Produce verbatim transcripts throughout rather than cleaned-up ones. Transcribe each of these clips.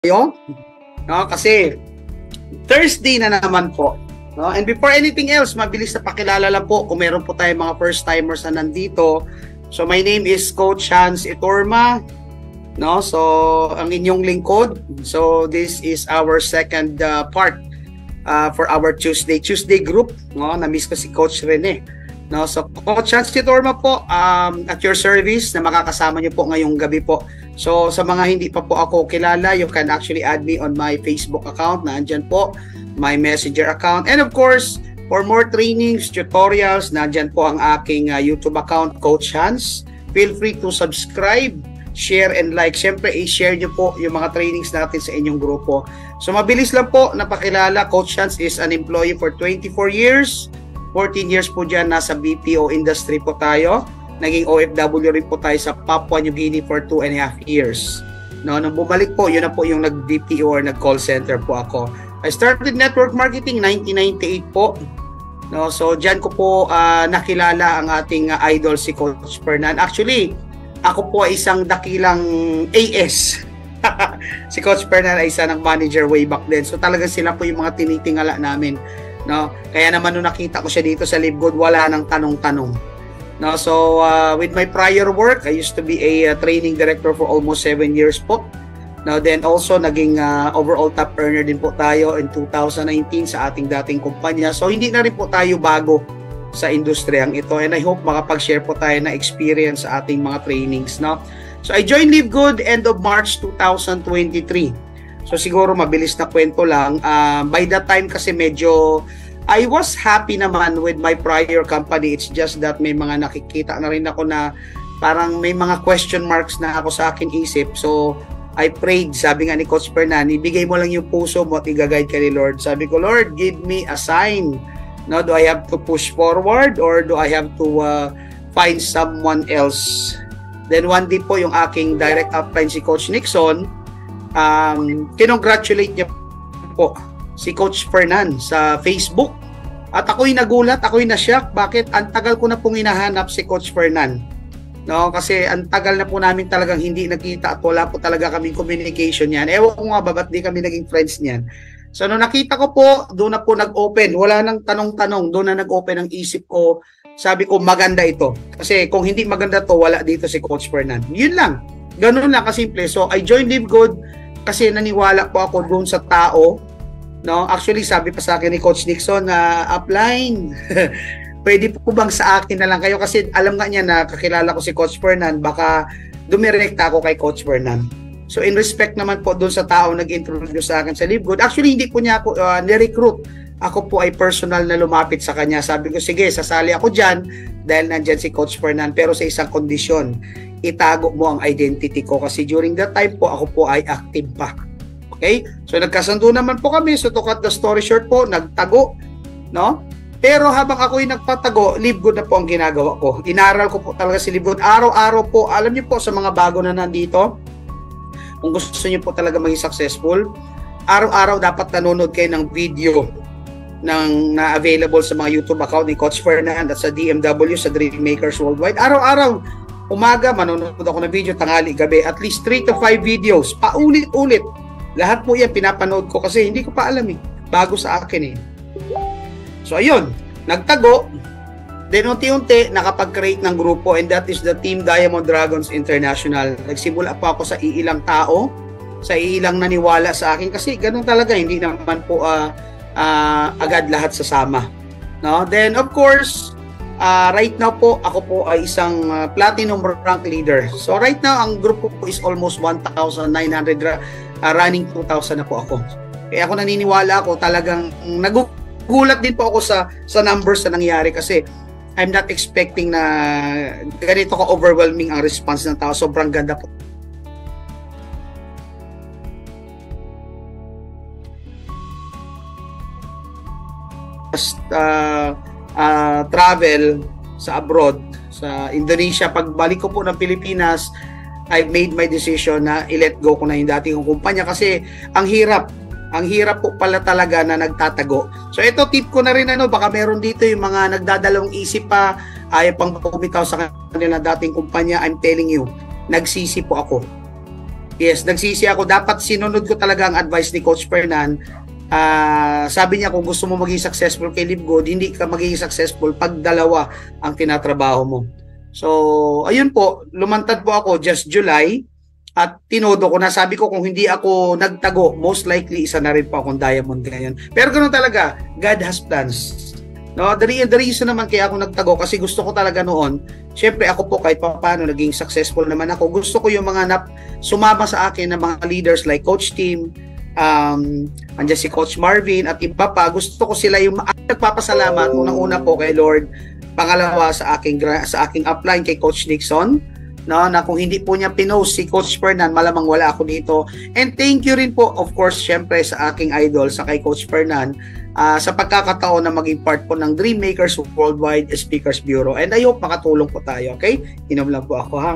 Yo, no, kasi Thursday na naman po, no? And before anything else, mabilis na pakilala lang po kung meron po tayong mga first timers na nandito. So my name is Coach Hans Itorma, no? So ang inyong lingkod. So this is our second uh, part uh, for our Tuesday Tuesday group, no? Na-miss ko si Coach Rene. No, so Coach Hans Itorma po, um, at your service na makakasama niyo po ngayong gabi po. So sa mga hindi pa po ako kilala, you can actually add me on my Facebook account, na andyan po, my Messenger account. And of course, for more trainings, tutorials, nandyan po ang aking uh, YouTube account, Coach Hans. Feel free to subscribe, share, and like. Siyempre, i-share niyo po yung mga trainings natin sa inyong grupo. So mabilis lang po napakilala, Coach Hans is an employee for twenty-four years. fourteen years po dyan, nasa B P O industry po tayo. Naging O F W rin po tayo sa Papua New Guinea for two and a half years. No, nung bumalik po, yun na po yung nag-B P O or nag-call center po ako. I started network marketing nineteen ninety-eight po. No, so dyan ko po uh, nakilala ang ating uh, idol si Coach Fernan. Actually, ako po ay isang dakilang A S. Si Coach Fernan ay isa ng manager way back then. So talagang sila po yung mga tinitingala namin. No, kaya naman nung nakita ko siya dito sa Livegood, wala nang tanong-tanong. No, so uh, with my prior work, I used to be a uh, training director for almost seven years po. Now then also naging uh, overall top earner din po tayo in two thousand nineteen sa ating dating kumpanya. So hindi na rin po tayo bago sa industriyang ito, and I hope makapag-share po tayo na experience sa ating mga trainings, no. So I joined Livegood end of March two thousand twenty-three. So siguro mabilis na kwento lang. Uh, by that time kasi medyo I was happy naman with my prior company. It's just that may mga nakikita na rin ako na parang may mga question marks na ako sa akin isip. So I prayed, sabi nga ni Coach Fernan, ibigay mo lang yung puso mo at i-guide ka ni Lord. Sabi ko, Lord, give me a sign. No, do I have to push forward or do I have to uh, find someone else? Then one day po yung aking direct upline si Coach Nixon, um, kinongratulate niya po si Coach Fernan sa Facebook. At ako'y nagulat, ako'y na-shock. Bakit? Ang tagal ko na pong hinahanap si Coach Fernan. No, kasi ang tagal na po namin talagang hindi nakita at wala po talaga kaming communication niyan. Ewan ko nga ba, ba't di kami naging friends niyan? So, nung nakita ko po, doon na po nag-open. Wala nang tanong-tanong, doon na nag-open ang isip ko. Sabi ko, maganda ito. Kasi kung hindi maganda to, wala dito si Coach Fernan. Yun lang. Ganun lang kasimple. So, I joined Livegood kasi naniwala po ako doon sa tao. No, actually sabi pa sa akin ni Coach Nixon na uh, upline. Pwede po bang sa akin na lang kayo, kasi alam nga niya na kakilala ko si Coach Fernan, baka dumirekta ako kay Coach Fernan. So in respect naman po doon sa tao nag-introduce sa akin sa Livegood. Actually hindi po niya ako uh, ni-recruit. Ako po ay personal na lumapit sa kanya. Sabi ko, sige, sasali ako diyan dahil nandiyan si Coach Fernan, pero sa isang kondisyon, itago mo ang identity ko kasi during that time po ako po ay active pa. Okay? So nagkasundo naman po kami. So to cut the story short po, nagtago, no? Pero habang ako'y nagpatago, Livegood na po ang ginagawa ko. Inaral ko po talaga si Livegood. Araw-araw po, alam niyo po sa mga bago na nandito, kung gusto niyo po talaga maging successful, araw-araw dapat nanonood kayo ng video ng na available sa mga YouTube account ni Coach Fernan at sa D M W, sa Dream Makers Worldwide. Araw-araw, umaga, manonood ako ng video, tanghali, gabi, at least three to five videos, paulit-ulit. Lahat po yan pinapanood ko kasi hindi ko pa alam eh. Bago sa akin eh. So ayun, nagtago. Then unti-unti nakapag-create ng grupo, and that is the Team Diamond Dragons International. Nagsimula po ako sa iilang tao, sa iilang naniwala sa akin kasi ganun talaga, hindi naman po uh, uh, agad lahat sasama. No? Then of course, uh, right now po ako po ay isang uh, platinum rank leader. So right now ang grupo po is almost one thousand nine hundred, uh, running two thousand na po ako. Kaya ako naniniwala ako, talagang nagugulat din po ako sa sa numbers na nangyari kasi I'm not expecting na ganito ka overwhelming ang response ng tao. Sobrang ganda po. Just uh, uh, travel sa abroad, sa Indonesia, pagbalik ko po ng Pilipinas, I've made my decision na i-let go ko na yung dating kong kumpanya kasi ang hirap. Ang hirap po pala talaga na nagtatago. So ito tip ko na rin, ano, baka meron dito yung mga nagdadalawang isip pa, ayaw pang bumitaw sa kanila dating kumpanya. I'm telling you, nagsisi po ako. Yes, nagsisi ako. Dapat sinunod ko talaga ang advice ni Coach Fernan. Uh, sabi niya, kung gusto mo maging successful kay Live Good, hindi ka magiging successful pag dalawa ang tinatrabaho mo. So, ayun po, lumantad po ako just July at tinodo ko na. Sabi ko, kung hindi ako nagtago, most likely isa na rin po akong diamond ngayon. Pero ganoon talaga, God has plans. No, the, the reason naman kaya ako nagtago kasi gusto ko talaga noon, syempre ako po kahit pa paano naging successful naman ako. Gusto ko yung mga nap, sumama sa akin na mga leaders like Coach Tim, um, andyan si Coach Marvin at iba pa. Gusto ko sila yung nagpapasalamat unang-una po kay Lord, pangalawa sa aking sa aking upline kay Coach Nixon, no, na kung hindi po niya pinost si Coach Fernan, malamang wala ako dito. And thank you rin po of course syempre sa aking idol sa kay Coach Fernan. Uh, sa pagkakataon na maging part po ng Dream Makers Worldwide Speakers Bureau. And I hope makatulong po tayo, okay? Inom lang po ako, ha?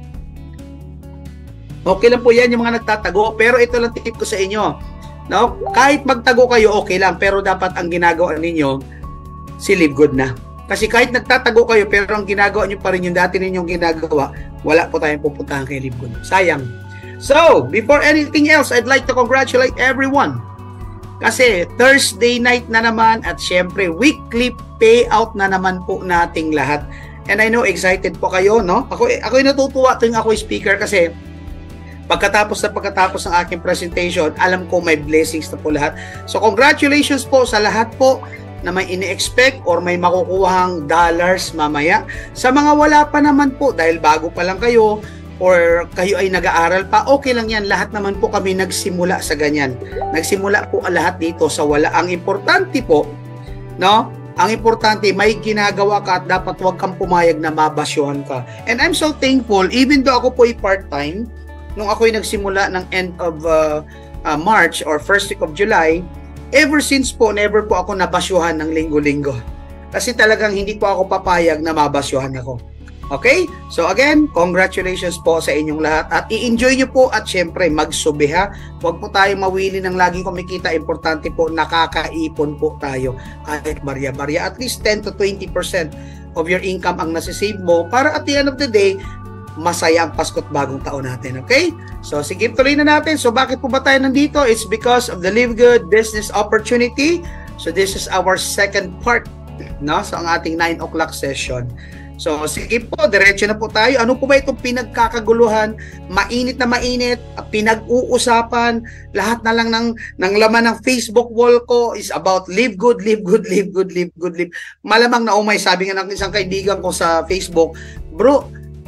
Okay lang po yan yung mga nagtatago, pero ito lang tip ko sa inyo. No? Kahit magtago kayo, okay lang, pero dapat ang ginagawa ninyo, si Live Good na. Kasi kahit nagtatago kayo, pero ang ginagawa nyo pa rin yung dati ninyong ginagawa, wala po tayong pupuntahan kay Live Good. Sayang. So, before anything else, I'd like to congratulate everyone. Kasi Thursday night na naman at syempre weekly payout na naman po nating lahat. And I know excited po kayo, no? Ako ako ay natutuwa tuwing ako speaker kasi pagkatapos na pagkatapos ng aking presentation, alam ko may blessings na po lahat. So congratulations po sa lahat po na may ini-expect or may makukuhang dollars mamaya. Sa mga wala pa naman po dahil bago pa lang kayo, or kayo ay nag-aaral pa, okay lang yan. Lahat naman po kami nagsimula sa ganyan. Nagsimula po lahat dito sa wala. Ang importante po, no? Ang importante, may ginagawa ka at dapat huwag kang pumayag na mabasyuhan ka. And I'm so thankful, even though ako po ay part-time, nung ako ay nagsimula ng end of uh, uh, March or first week of July, ever since po, never po ako nabasyuhan ng linggo-linggo. Kasi talagang hindi po ako papayag na mabasyuhan ako. Okay? So again, congratulations po sa inyong lahat at i-enjoy nyo po at syempre magsubiha. Huwag po tayo mawili ng laging kumikita. Importante po, nakakaipon po tayo. Kahit barya-barya, at least ten to twenty percent of your income ang nasisave mo para at the end of the day, masaya ang Pasko't bagong taon natin. Okay? So sige, tuloy na natin. So bakit po ba tayo nandito? It's because of the Live Good business opportunity. So this is our second part, no? So ang ating nine o'clock session. So, sige po, diretso na po tayo. Ano po ba itong pinagkakaguluhan? Mainit na mainit, pinag-uusapan, lahat na lang ng, ng laman ng Facebook wall ko is about Live Good, Live Good, Live Good, Live Good, Live. Malamang na umay, sabi nga ng isang kaibigan ko sa Facebook, bro,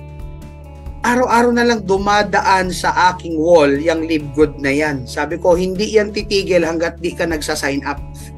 araw-araw na lang dumadaan sa aking wall yung Live Good na yan. Sabi ko, hindi yan titigil hanggat di ka nagsa-sign up.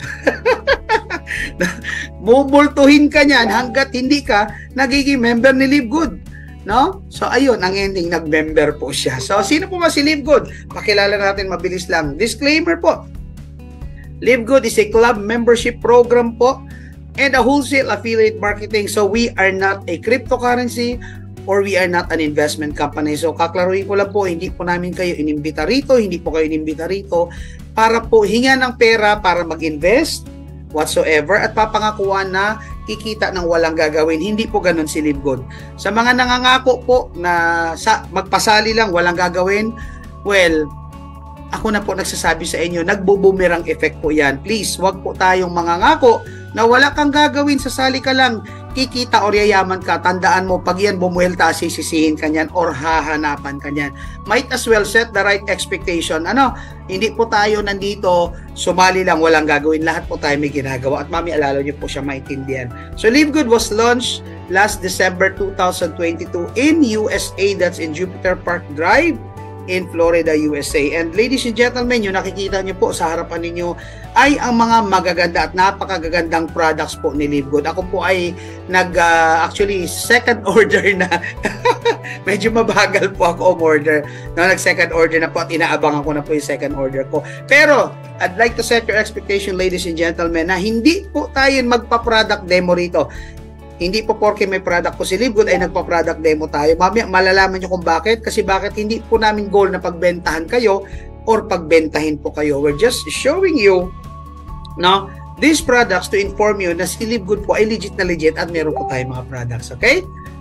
Bubultuhin ka niyan hanggat hindi ka nagiging member ni Live Good, no? So ayun, ang ending, nag-member po siya. So sino po ba si Live Good? Pakilala natin mabilis lang. Disclaimer po. Live Good is a club membership program po and a wholesale affiliate marketing. So we are not a cryptocurrency or we are not an investment company. So kaklaruhin ko lang po, hindi po namin kayo inimbita rito, hindi po kayo inimbita rito para po hinga ng pera para mag-invest whatsoever at papangakuan na kikita ng walang gagawin. Hindi po ganun si Live Good. Sa mga nangangako po na sa magpasali lang, walang gagawin, well, ako na po nagsasabi sa inyo, nagbo-boomerang effect po yan. Please, wag po tayong mangangako na wala kang gagawin, sasali ka lang, kikita or yayaman ka. Tandaan mo, pag yan bumuelta, sisisihin ka niyan or hahanapan ka niyan. Might as well set the right expectation. Ano, hindi po tayo nandito, sumali lang, walang gagawin. Lahat po tayo may ginagawa at mami, alalo niyo po siya maintindihan. So, Live Good was launched last December two thousand twenty-two in U S A, that's in Jupiter Park Drive in Florida, U S A. And ladies and gentlemen, yung nakikita niyo po sa harapan ninyo ay ang mga magaganda at napakagagandang products po ni Live Good. Ako po ay nag uh, actually second order na. Medyo mabagal po ako umorder. No, nag second order na po at inaabangan ko na po yung second order ko. Pero I'd like to set your expectation, ladies and gentlemen, na hindi po tayo magpa-product demo rito. Hindi po porke may product po si Live Good ay nagpa-product demo tayo. Mamaya malalaman nyo kung bakit. Kasi bakit hindi po namin goal na pagbentahan kayo or pagbentahin po kayo. We're just showing you, no, these products to inform you na si Live Good po ay legit na legit at meron po tayo mga products. Okay?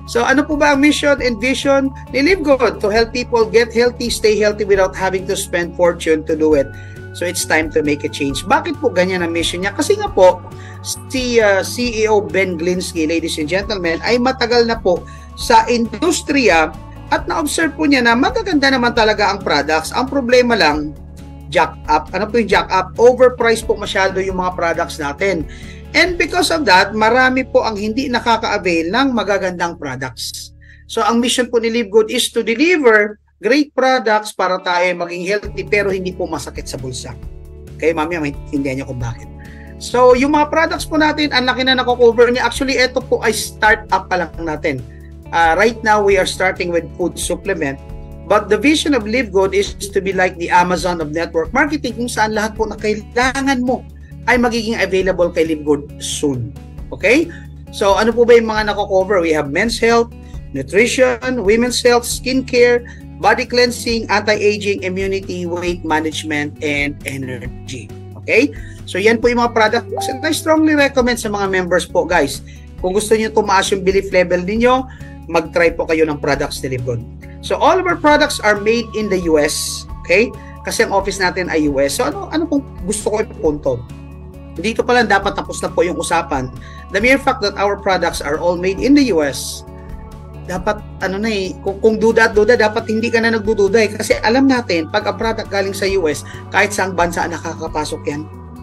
So ano po ba ang mission and vision ni Live Good? To help people get healthy, stay healthy without having to spend fortune to do it. So it's time to make a change. Bakit po ganyan ang mission niya? Kasi nga po, si uh, C E O Ben Glinsky, ladies and gentlemen, ay matagal na po sa industriya at na-observe po niya na magaganda naman talaga ang products. Ang problema lang, jack up. Ano po yung jack up? Overpriced po masyado yung mga products natin. And because of that, marami po ang hindi nakaka-avail ng magagandang products. So ang mission po ni Live Good is to deliver great products para tayo maging healthy pero hindi po masakit sa bulsa. Okay, mamaya maintindihan niyo kung bakit. So yung mga products po natin, ang laki na nako-cover niya. Actually, ito po ay start-up pa lang natin. Uh, right now, we are starting with food supplement. But the vision of Live Good is to be like the Amazon of network marketing kung saan lahat po na kailangan mo ay magiging available kay Live Good soon. Okay? So, ano po ba yung mga nako-cover? We have men's health, nutrition, women's health, skincare, body cleansing, anti-aging, immunity, weight management, and energy. Okay? So, yan po yung mga products. And I strongly recommend sa mga members po, guys. Kung gusto niyo tumaas yung belief level niyo, mag-try po kayo ng products ni Live Good. So, all of our products are made in the U S. Okay? Kasi ang office natin ay U S. So, ano, ano pong gusto ko ipunto? Dito pa lang dapat tapos na po yung usapan. The mere fact that our products are all made in the U S, dapat ano na eh, kung, kung duda at duda, dapat hindi ka na nagdududa eh. Kasi alam natin, pag ang product galing sa U S, kahit saang bansa nakakapasok yan.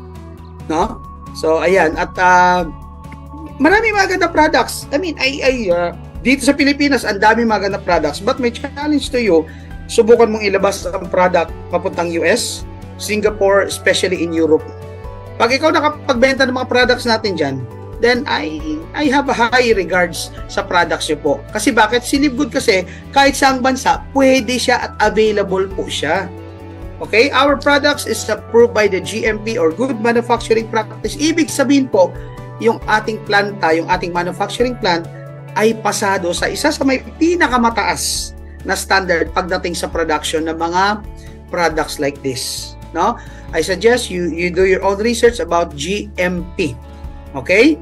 No? So, ayan. At uh, marami maganda products. I mean, ay, ay, uh, dito sa Pilipinas, ang dami maganda products. But my challenge to you, subukan mong ilabas ang product papuntang U S, Singapore, especially in Europe. Pag ikaw nakapagbenta ng mga products natin dyan, then I I have a high regards sa products nyo po. Kasi bakit? Si Live Good kasi, kahit saang bansa, pwede siya at available po siya. Okay? Our products is approved by the G M P or Good Manufacturing Practice. Ibig sabihin po, yung ating planta, yung ating manufacturing plant, ay pasado sa isa sa may pinakamataas na standard pagdating sa production ng mga products like this. No? I suggest you you do your own research about G M P. Okay?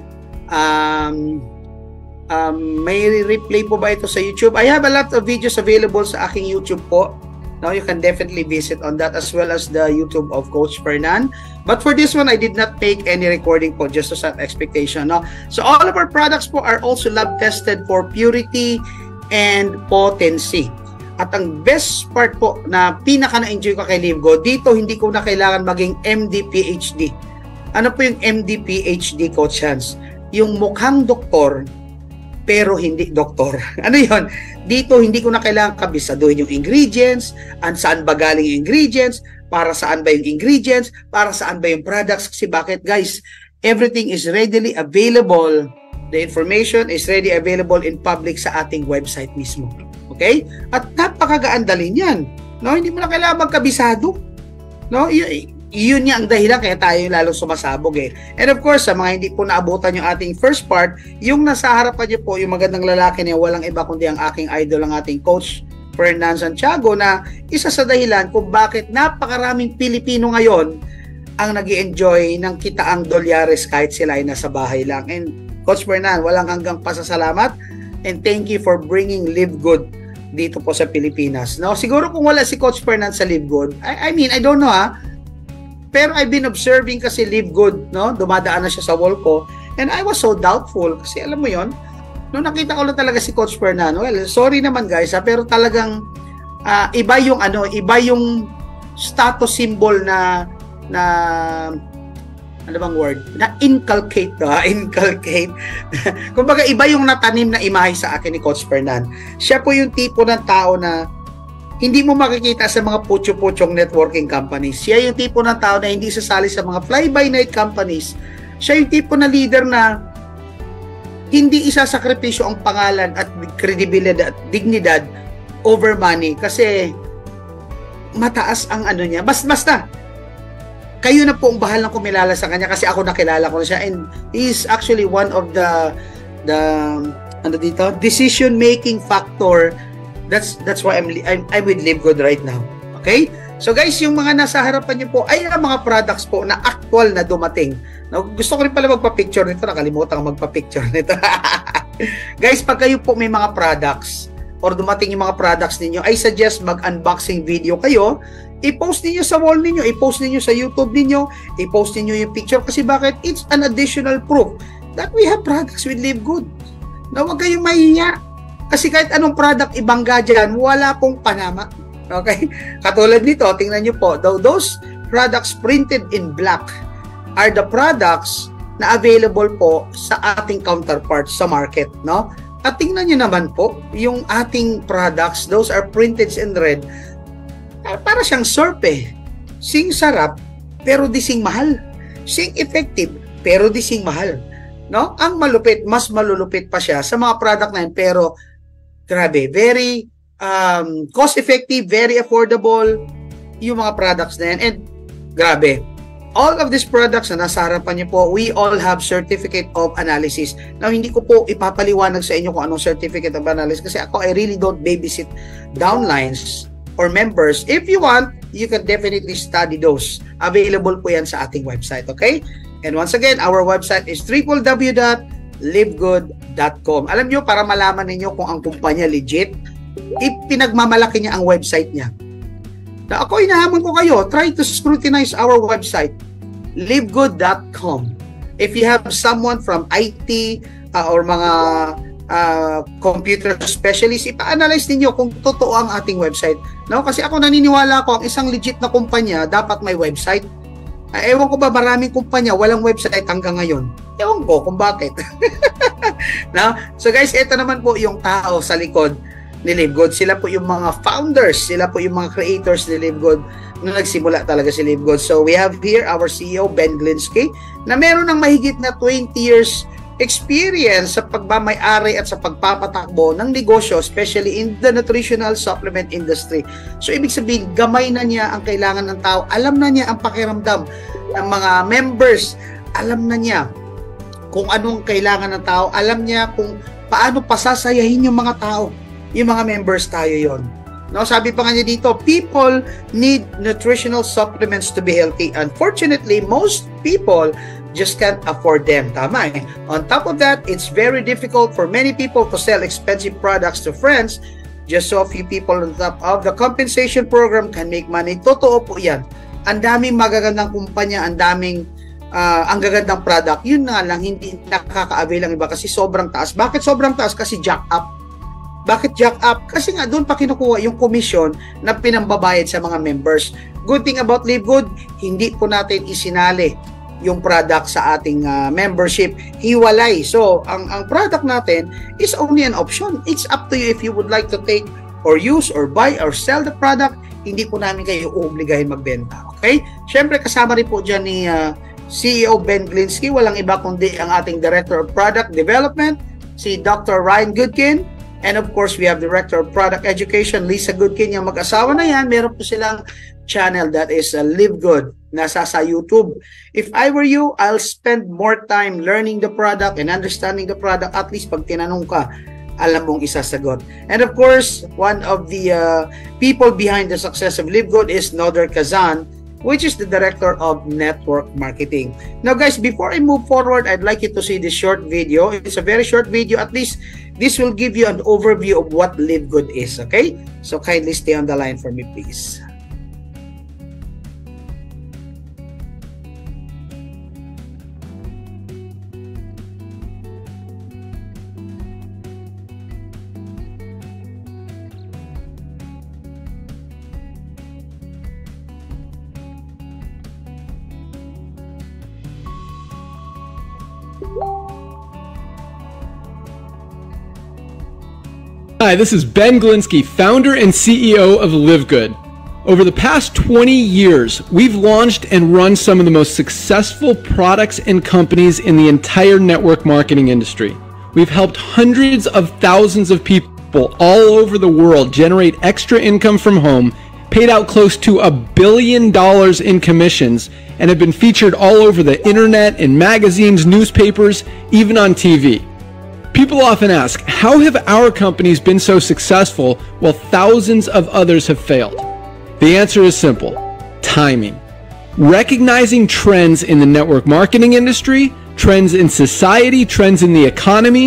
Um, um, may replay po ba ito sa YouTube? I have a lot of videos available sa aking YouTube po. Now you can definitely visit on that as well as the YouTube of Coach Fernan. But for this one, I did not make any recording po just to set expectation. No? So all of our products po are also lab tested for purity and potency. At ang best part po na pinaka na-enjoy ko kay Live Good, dito hindi ko na kailangan maging M D P H D. Ano po yung M D P H D, Coach Hans? Yung mukhang doktor, pero hindi doktor. Ano yun? Dito hindi ko na kailangan kabisaduhin yung ingredients, an saan ba galing yung ingredients, para saan ba yung ingredients, para saan ba yung products. Kasi bakit, guys? Everything is readily available. The information is ready available in public sa ating website mismo. Okay? At napakagaan dalhin yan. No, hindi mo na kailangan magkabisado. No, y- yun niya ang dahilan kaya tayo lalong sumasabog eh. And of course, sa mga hindi po naabutan yung ating first part, yung nasa harapan niyo po, yung magandang lalaki niya, walang iba kundi ang aking idol, ang ating Coach Fernan Santiago, na isa sa dahilan kung bakit napakaraming Pilipino ngayon ang nag-i-enjoy ng kitaang dolyares kahit sila ay nasa bahay lang. And Coach Fernan, walang hanggang pasasalamat and thank you for bringing Live Good dito po sa Pilipinas. No, siguro kung wala si Coach Fernan sa Live Good, I, I mean, I don't know ha, pero I've been observing kasi Live Good, no? Dumadaan na siya sa wall ko and I was so doubtful kasi alam mo yon, nung nakita ko lang talaga si Coach Fernan, well, sorry naman guys ha, pero talagang uh, iba yung ano, iba yung status symbol na na ano bang word? Na inculcate, ha? Inculcate. Kumbaga, iba yung natanim na imahe sa akin ni Coach Fernan. Siya po yung tipo ng tao na hindi mo makikita sa mga putyo-putyong networking companies. Siya yung tipo ng tao na hindi sasali sa mga fly-by-night companies. Siya yung tipo na leader na hindi isasakripisyo ang pangalan at credibility at dignidad over money kasi mataas ang ano niya. Basta, basta kayo na po ang bahalang kumilala sa kanya kasi ako nakilala ko na siya and he is actually one of the the ano dito decision making factor. That's that's why I'm I'm, I'm with Live Good right now. Okay? So guys, yung mga nasa harapan niyo po ay ang mga products po na actual na dumating. Now, gusto ko rin pala magpa-picture nito, nakalimutan ko magpa-picture nito. Guys, pag kayo po may mga products or dumating yung mga products ninyo, I suggest mag-unboxing video kayo. I-post niyo sa wall niyo, i-post niyo sa YouTube niyo, i-post niyo yung picture. Kasi bakit? It's an additional proof that we have products with Live Good. Na huwag kayong mahiya. Kasi kahit anong product ibangga dyan, wala pong panama. Okay? Katulad nito, tingnan nyo po, those products printed in black are the products na available po sa ating counterparts sa market, no? At tingnan nyo naman po, yung ating products, those are printed in red, para siyang surf eh. Sing sarap, pero di sing mahal. Sing effective, pero di sing mahal. No? Ang malupit, mas malulupit pa siya sa mga product na yun, pero grabe, very um, cost-effective, very affordable yung mga products na yan. And grabe, all of these products na nasa harapan niyo po, we all have certificate of analysis. Now, hindi ko po ipapaliwanag sa inyo kung anong certificate of analysis kasi ako, I really don't babysit downlines or members. If you want, you can definitely study those. Available po yan sa ating website, okay? And once again, our website is w w w dot live good dot com. Alam nyo, para malaman ninyo kung ang kumpanya legit, ipinagmamalaki niya ang website niya. Na ako, inahamon ko kayo, try to scrutinize our website, live good dot com. If you have someone from I T uh, or mga uh, computer specialist, ipa-analyze ninyo kung totoo ang ating website. No? Kasi ako naniniwala ko, ang isang legit na kumpanya, dapat may website. Uh, ewan ko ba, maraming kumpanya, walang website hanggang ngayon. Ewan ko kung bakit. No? So guys, ito naman po yung tao sa likod ni Live Good. Sila po yung mga founders, sila po yung mga creators ni Live Good na nagsimula talaga si Live Good. So we have here our C E O, Ben Glinsky, na meron ng mahigit na twenty years experience sa pagmamay-ari at sa pagpapatakbo ng negosyo, especially in the nutritional supplement industry. So ibig sabihin, gamay na niya ang kailangan ng tao, alam na niya ang pakiramdam ng mga members, alam na niya kung anong kailangan ng tao, alam niya kung paano pasasayahin yung mga tao. Yung mga members tayo yon. No, sabi pa nga niya dito, people need nutritional supplements to be healthy. Unfortunately, most people just can't afford them. Tama eh. On top of that, it's very difficult for many people to sell expensive products to friends. Just so a few people on top of the compensation program can make money. Totoo po yan. Ang daming magagandang kumpanya, ang daming uh, ang gagandang product. Yun nga lang, hindi nakaka-avail ang iba kasi sobrang taas. Bakit sobrang taas? Kasi jack up. Bakit jack up? Kasi nga doon pa kinukuha yung commission na pinambabayad sa mga members. Good thing about Live Good, hindi po natin isinali yung product sa ating uh, membership. Hiwalay. So, ang, ang product natin is only an option. It's up to you if you would like to take or use or buy or sell the product. Hindi po namin kayo uobligahin magbenta. Okay? Siyempre, kasama rin po dyan ni uh, C E O Ben Glinsky. Walang iba kundi ang ating Director of Product Development, si Doctor Ryan Goodkin. And of course, we have Director of Product Education, Lisa Goodkin. Yung mag-asawa na yan, meron po silang channel that is uh, Live Good. Nasa sa YouTube. If I were you, I'll spend more time learning the product and understanding the product. At least pag tinanong ka, alam mong isasagot. And of course, one of the uh, people behind the success of Live Good is Nader Kazan, which is the Director of Network Marketing. Now guys, before I move forward, I'd like you to see this short video. It's a very short video. At least this will give you an overview of what Live Good is, okay? So kindly stay on the line for me, please. Hi, this is Ben Glinsky, founder and C E O of Live Good. Over the past twenty years, we've launched and run some of the most successful products and companies in the entire network marketing industry. We've helped hundreds of thousands of people all over the world generate extra income from home, paid out close to a billion dollars in commissions, and have been featured all over the internet, in magazines, newspapers, even on T V. People often ask, how have our companies been so successful while thousands of others have failed? The answer is simple: timing. Recognizing trends in the network marketing industry, trends in society, trends in the economy,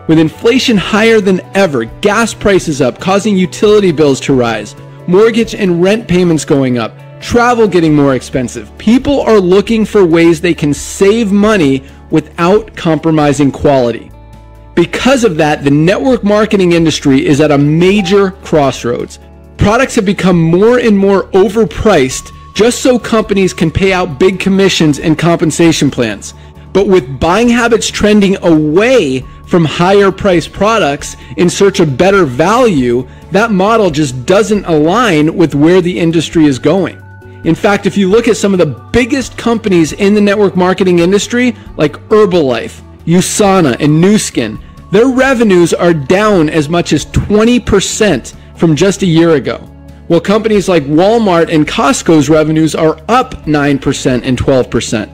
With inflation higher than ever, gas prices up, causing utility bills to rise, mortgage and rent payments going up, travel getting more expensive, people are looking for ways they can save money without compromising quality. Because of that, the network marketing industry is at a major crossroads. Products have become more and more overpriced just so companies can pay out big commissions and compensation plans. But with buying habits trending away from higher priced products in search of better value, that model just doesn't align with where the industry is going. In fact, if you look at some of the biggest companies in the network marketing industry, like Herbalife, USANA, and Nu Skin, their revenues are down as much as twenty percent from just a year ago, while companies like Walmart and Costco's revenues are up nine percent and twelve percent.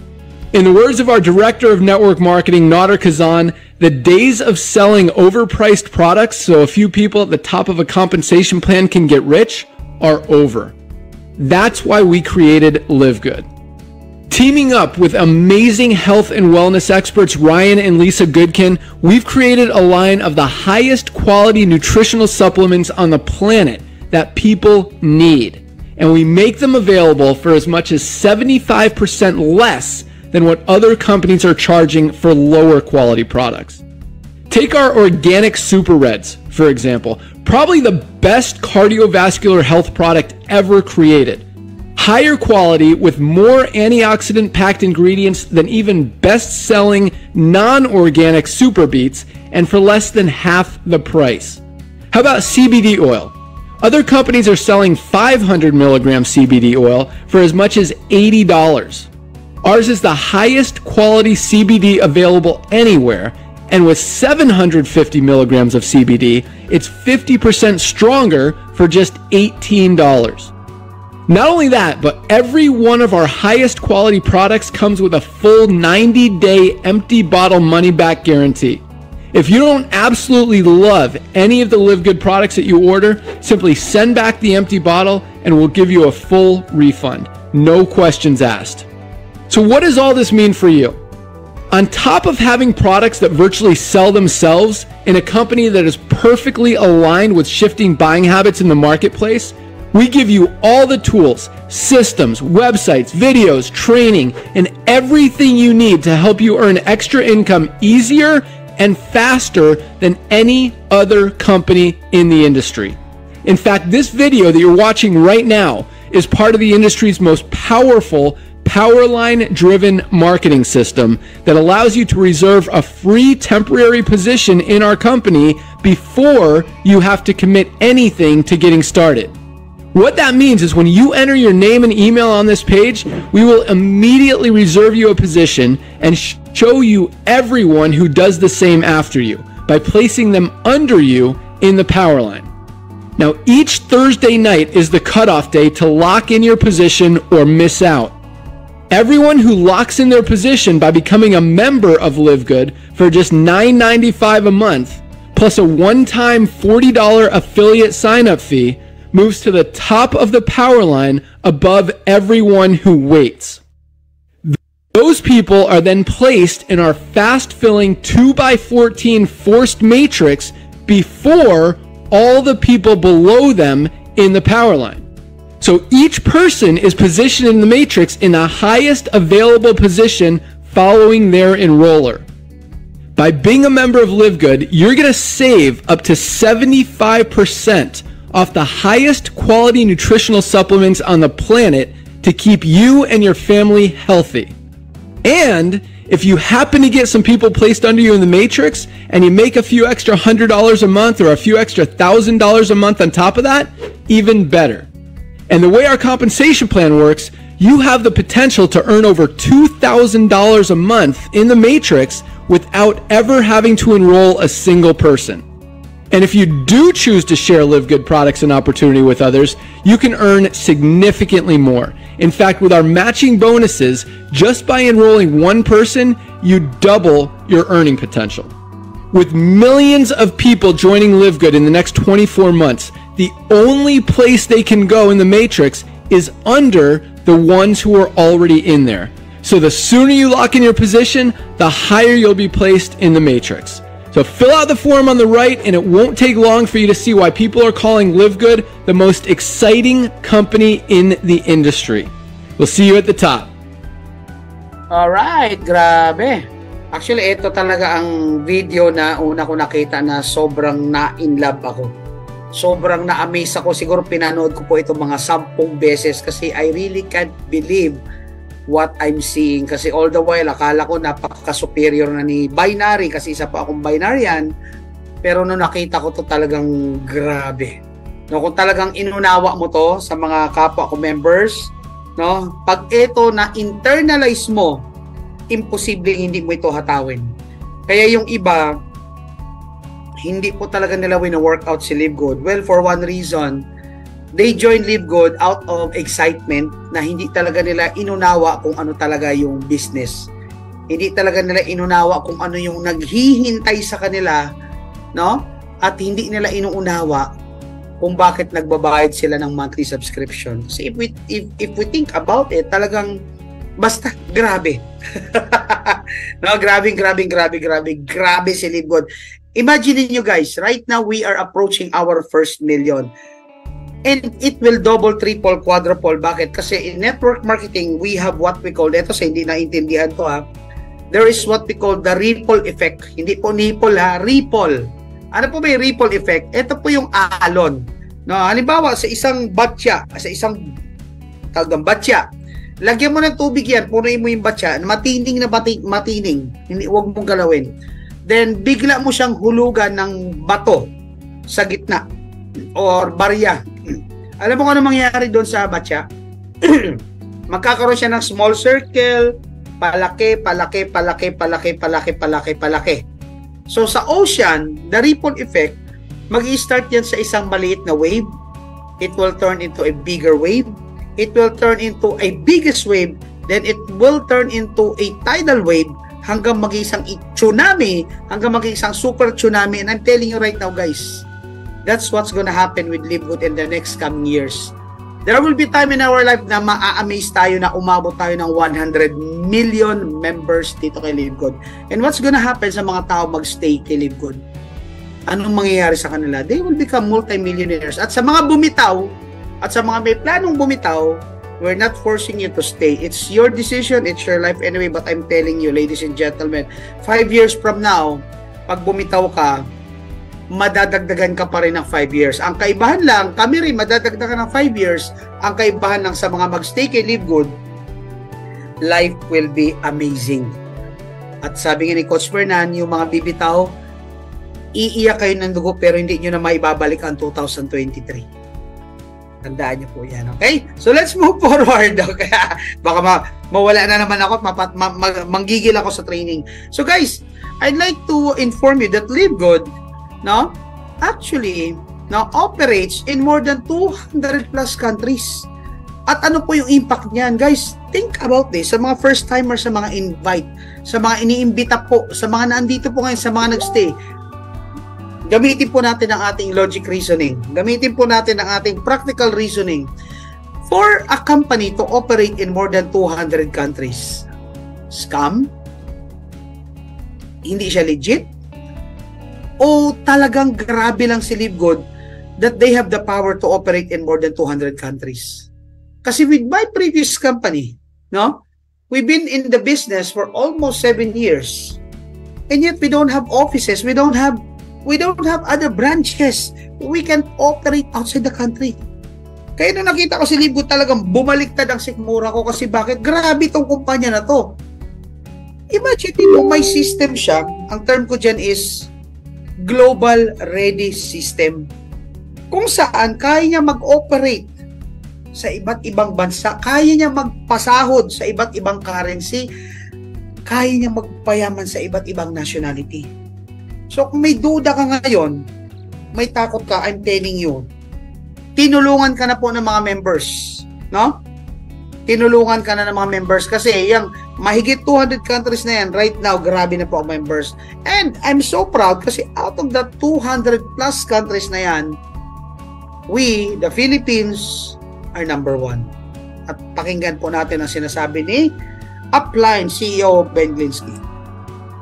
In the words of our Director of Network Marketing, Nader Kazan, the days of selling overpriced products so a few people at the top of a compensation plan can get rich are over. That's why we created Live Good. Teaming up with amazing health and wellness experts Ryan and Lisa Goodkin, we've created a line of the highest quality nutritional supplements on the planet that people need. And we make them available for as much as seventy-five percent less than what other companies are charging for lower quality products. Take our organic Super Reds, for example, probably the best cardiovascular health product ever created. Higher quality with more antioxidant packed ingredients than even best-selling non-organic Super Beets, and for less than half the price. How about C B D oil? Other companies are selling five hundred milligram C B D oil for as much as eighty dollars. Ours is the highest quality C B D available anywhere, and with seven hundred fifty milligrams of C B D, it's fifty percent stronger for just eighteen dollars. Not only that, but every one of our highest quality products comes with a full ninety day empty bottle money back guarantee. If you don't absolutely love any of the Live Good products that you order, simply send back the empty bottle and we'll give you a full refund. No questions asked. So what does all this mean for you? On top of having products that virtually sell themselves in a company that is perfectly aligned with shifting buying habits in the marketplace, we give you all the tools, systems, websites, videos, training, and everything you need to help you earn extra income easier and faster than any other company in the industry. In fact, this video that you're watching right now is part of the industry's most powerful Powerline-driven marketing system that allows you to reserve a free temporary position in our company before you have to commit anything to getting started. What that means is when you enter your name and email on this page, we will immediately reserve you a position and show you everyone who does the same after you by placing them under you in the Powerline. Now, each Thursday night is the cutoff day to lock in your position or miss out. Everyone who locks in their position by becoming a member of Live Good for just nine ninety-five a month, plus a one-time forty dollars affiliate sign-up fee, moves to the top of the Powerline above everyone who waits. Those people are then placed in our fast-filling two by fourteen forced matrix before all the people below them in the Powerline. So each person is positioned in the matrix in the highest available position following their enroller. By being a member of Live Good, you're going to save up to seventy-five percent off the highest quality nutritional supplements on the planet to keep you and your family healthy. And if you happen to get some people placed under you in the matrix and you make a few extra hundred dollars a month or a few extra thousand dollars a month on top of that, even better. And the way our compensation plan works, you have the potential to earn over two thousand dollars a month in the matrix without ever having to enroll a single person. And if you do choose to share Live Good products and opportunity with others, you can earn significantly more. In fact, with our matching bonuses, just by enrolling one person, you double your earning potential. With millions of people joining Live Good in the next twenty-four months, the only place they can go in the matrix is under the ones who are already in there. So the sooner you lock in your position, the higher you'll be placed in the matrix. So fill out the form on the right, and it won't take long for you to see why people are calling Live Good the most exciting company in the industry. We'll see you at the top. Alright, grabe. Actually, ito talaga ang video na una ko nakita na sobrang na-in-love ako. Sobrang na-amaze ako. Siguro pinanood ko po ito mga sampung beses kasi I really can't believe what I'm seeing. Kasi all the while, akala ko napaka-superior na ni Binary kasi isa pa akong binaryan. Pero nung nakita ko to talagang grabe. No, kung talagang inunawa mo to sa mga kapwa ko members, no, pag ito na internalize mo, imposible hindi mo ito hatawin. Kaya yung iba, hindi po talaga nila wina-workout si Live Good. Well, for one reason, they join Live Good out of excitement na hindi talaga nila inunawa kung ano talaga yung business. Hindi talaga nila inunawa kung ano yung naghihintay sa kanila, no? At hindi nila inuunawa kung bakit nagbabayad sila ng monthly subscription. So if we if, if we think about it, talagang basta grabe. No, grabe, grabe, grabe, grabe, grabe si Live Good. Imagine niyo guys, right now we are approaching our first million. And it will double, triple, quadruple. Bakit? Kasi in network marketing, we have what we call, ito sa hindi naintindihan to ha, there is what we call the ripple effect. Hindi po nipple ha, ripple. Ano po ba yung ripple effect? Ito po yung alon. No, halimbawa, sa isang batya, sa isang tawag batya, lagyan mo ng tubig yan, punuin mo yung batya, matining na mati, matining, hindi, huwag mong galawin. Then, bigla mo siyang hulugan ng bato sa gitna or barya. Alam mo kung ano mangyayari doon sa batya? Magkakaroon siya ng small circle, palaki, palaki, palaki, palaki, palaki, palaki, palaki. So sa ocean, the ripple effect, mag-i-start yan sa isang maliit na wave. It will turn into a bigger wave. It will turn into a biggest wave. Then it will turn into a tidal wave hanggang mag-isang tsunami, hanggang mag-isang super tsunami. And I'm telling you right now guys, that's what's gonna happen with Live Good in the next coming years. There will be time in our life na maa-amaze tayo na umabot tayo ng one hundred million members dito kay Live Good. And what's gonna happen sa mga tao mag-stay kay Live Good? Anong mangyayari sa kanila? They will become multi-millionaires. At sa mga bumitaw, at sa mga may planong bumitaw, we're not forcing you to stay. It's your decision, it's your life anyway. But I'm telling you, ladies and gentlemen, five years from now, pag bumitaw ka, madadagdagan ka pa rin ng five years. Ang kaibahan lang, kami rin madadagdagan ng five years. Ang kaibahan lang sa mga mag-stay kay Live Good, life will be amazing. At sabi nga ni Coach Fernan, yung mga bibitaw, iiyak kayo ng dugo pero hindi nyo na maibabalik ang two thousand twenty-three. Tandaan nyo po yan, okay? So let's move forward. Okay? Baka ma mawala na naman ako, mapat ma ma manggigil ako sa training. So guys, I'd like to inform you that Live Good, no, actually, no, operates in more than two hundred plus countries. At ano po yung impact niyan? Guys, think about this. Sa mga first timers, sa mga invite, sa mga iniimbita po, sa mga nandito po ngayon, sa mga nagstay, gamitin po natin ang ating logic reasoning. Gamitin po natin ang ating practical reasoning for a company to operate in more than two hundred countries. Scam? Hindi siya legit? O talagang grabe lang si Live Good that they have the power to operate in more than two hundred countries? Kasi with my previous company, no, we've been in the business for almost seven years. And yet we don't have offices, we don't have we don't have other branches. We can operate outside the country. Kaya nung nakita ko si Live Good, talagang bumaliktad ang sikmura ko kasi bakit? Grabe tong kumpanya na to. Imagine dito, may system siya. Ang term ko dyan is global ready system. Kung saan kaya niya mag-operate sa iba't ibang bansa, kaya niya magpasahod sa iba't ibang currency, kaya niya magpayaman sa iba't ibang nationality. So kung may duda ka ngayon, may takot ka, I'm telling you, tinulungan ka na po ng mga members, no? Tinulungan ka na ng mga members kasi yung mahigit two hundred countries na yan, right now, grabe na po ang members. And I'm so proud kasi out of the two hundred plus countries na yan, we, the Philippines, are number one. At pakinggan po natin ang sinasabi ni Upline C E O Ben Glinsky.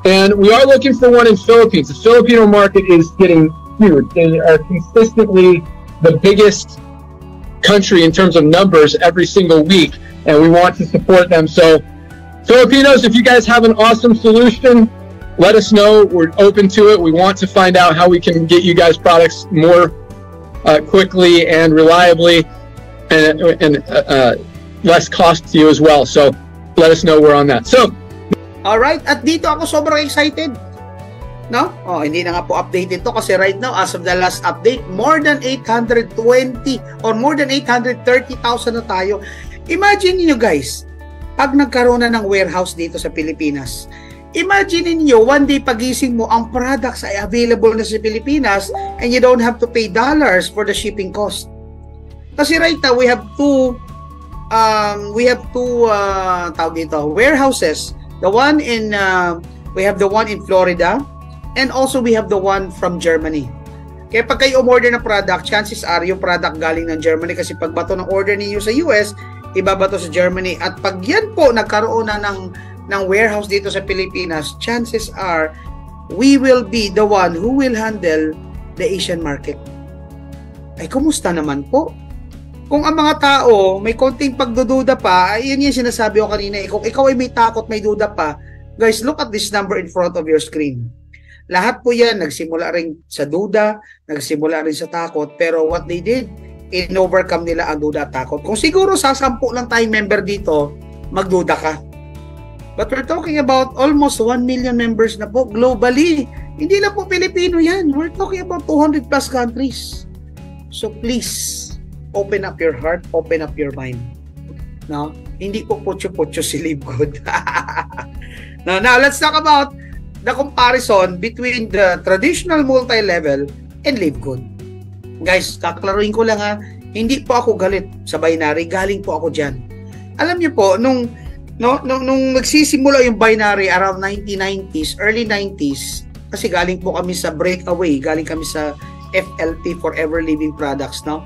And we are looking for one in Philippines. The Filipino market is getting huge. They are consistently the biggest country in terms of numbers every single week, and we want to support them. So Filipinos, if you guys have an awesome solution, let us know. We're open to it. We want to find out how we can get you guys products more uh, quickly and reliably, and, and uh, uh, less cost to you as well. So let us know we're on that. So alright, at dito ako sobrang excited. No? Oh, hindi na nga po updated to kasi right now, as of the last update, more than eight hundred twenty or more than eight hundred thirty thousand na tayo. Imagine niyo guys, pag nagkaroon na ng warehouse dito sa Pilipinas, imagine niyo one day pagising mo, ang products ay available na sa Pilipinas and you don't have to pay dollars for the shipping cost. Kasi right now, we have two, um, we have two, uh, tawag dito, warehouses. The one in, uh, we have the one in Florida, and also we have the one from Germany. Kaya pag kayo umorder ng product, chances are yung product galing ng Germany kasi pag bato ng order niyo sa U S, ibabato sa Germany. At pag yan po nagkaroon na ng, ng warehouse dito sa Pilipinas, chances are we will be the one who will handle the Asian market. Ay, kumusta naman po? Kung ang mga tao may konting pagdududa pa, yun yung sinasabi ko kanina, eh, kung ikaw ay may takot, may duda pa, guys, look at this number in front of your screen. Lahat po yan, nagsimula rin sa duda, nagsimula rin sa takot, pero what they did, in-overcome nila ang duda at takot. Kung siguro sa sampu lang tayong member dito, magduda ka. But we're talking about almost one million members na po globally. Hindi lang po Pilipino yan. We're talking about two hundred plus countries. So please, open up your heart, open up your mind. No? Hindi po putyo-putyo si LiveGood. Now, now, let's talk about the comparison between the traditional multi-level and LiveGood. Guys, kaklaruin ko lang ha, hindi po ako galit sa binary, galing po ako dyan. Alam niyo po, nung, no, nung, nung nagsisimula yung binary around nineteen nineties, early nineties, kasi galing po kami sa breakaway, galing kami sa F L P, Forever Living Products, no?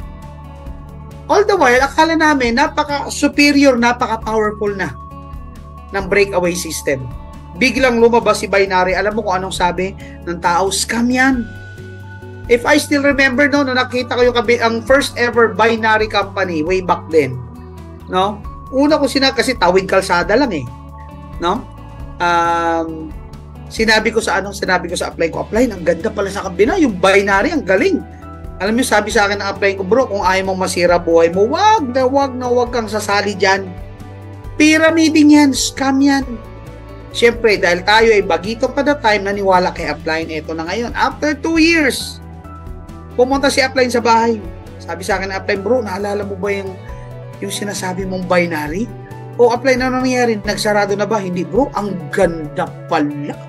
All the while, akala namin napaka-superior, napaka-powerful na ng breakaway system. Biglang lumabas si binary. Alam mo kung anong sabi ng tao? Scam yan. If I still remember, no, no nakita ko yung ang first ever binary company way back then. No? Una ko sinabi, kasi tawid kalsada lang eh. No? Um, sinabi ko sa anong sinabi ko sa apply ko, apply, ang ganda pala sa kabina. Yung binary, ang galing. Alam mo, sabi sa akin ng apply ko, bro, kung ayaw mong masira buhay mo, wag na wag na wag kang sasali dyan. Pyramiding yan, scam yan. Siyempre, dahil tayo ay bagito pa the time, naniwala kay upline. Ito na ngayon. After two years, pumunta si upline sa bahay. Sabi sa akin ng upline, bro, naalala mo ba yung, yung sinasabi mong binary? O upline, na nangyari? Nagsarado na ba? Hindi, bro, ang ganda pala.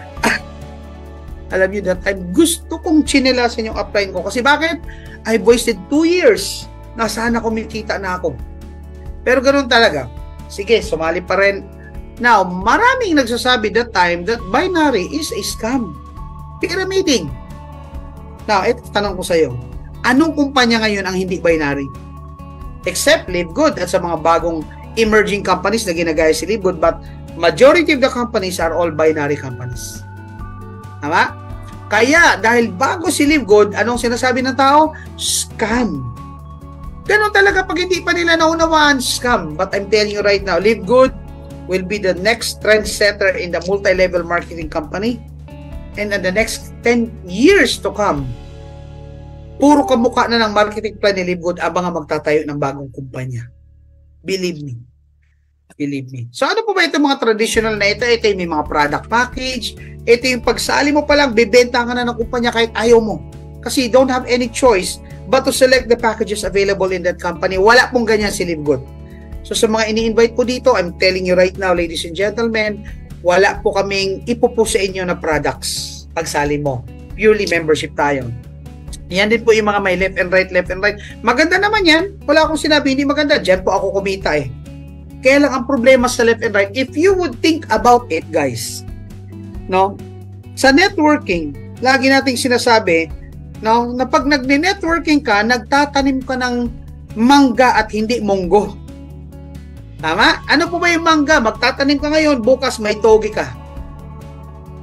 Alam niyo that time, gusto kong chinelasin yung upline ko. Kasi bakit? I've wasted two years na sana kumikita na ako. Pero ganoon talaga. Sige, sumali pa rin. Now, maraming nagsasabi that time that binary is a scam. Pyramiding. Now, ito tanong ko sa iyo. Anong kumpanya ngayon ang hindi binary? Except LiveGood at sa mga bagong emerging companies na ginagaya si LiveGood, but majority of the companies are all binary companies. Tama? Kaya, dahil bago si LiveGood, anong sinasabi ng tao? Scam. Ganun talaga pag hindi pa nila naunawaan, scam. But I'm telling you right now, LiveGood will be the next trendsetter in the multi-level marketing company. And in the next ten years to come, puro kamukha na ng marketing plan ni LiveGood abang ang magtatayo ng bagong kumpanya. Believe me. Believe me. So ano po ba itong mga traditional na ito? Ito yung may mga product package. Ito yung pagsali mo pa lang, bibenta ka na ng kumpanya kahit ayaw mo. Kasi you don't have any choice but to select the packages available in that company. Wala pong ganyan si LiveGood. So sa mga ini-invite po dito, I'm telling you right now, ladies and gentlemen, wala po kaming ipupo sa inyo na products pagsali mo. Purely membership tayo. Yan din po yung mga may left and right, left and right. Maganda naman yan. Wala akong sinabi, hindi maganda. Diyan po ako kumita eh. Kaya lang ang problema sa left and right, if you would think about it, guys, no? Sa networking, lagi nating sinasabi, no, na pag nagne-networking ka, nagtatanim ka ng mangga at hindi munggo. Tama? Ano po ba yung mangga? Magtatanim ka ngayon, bukas may togi ka.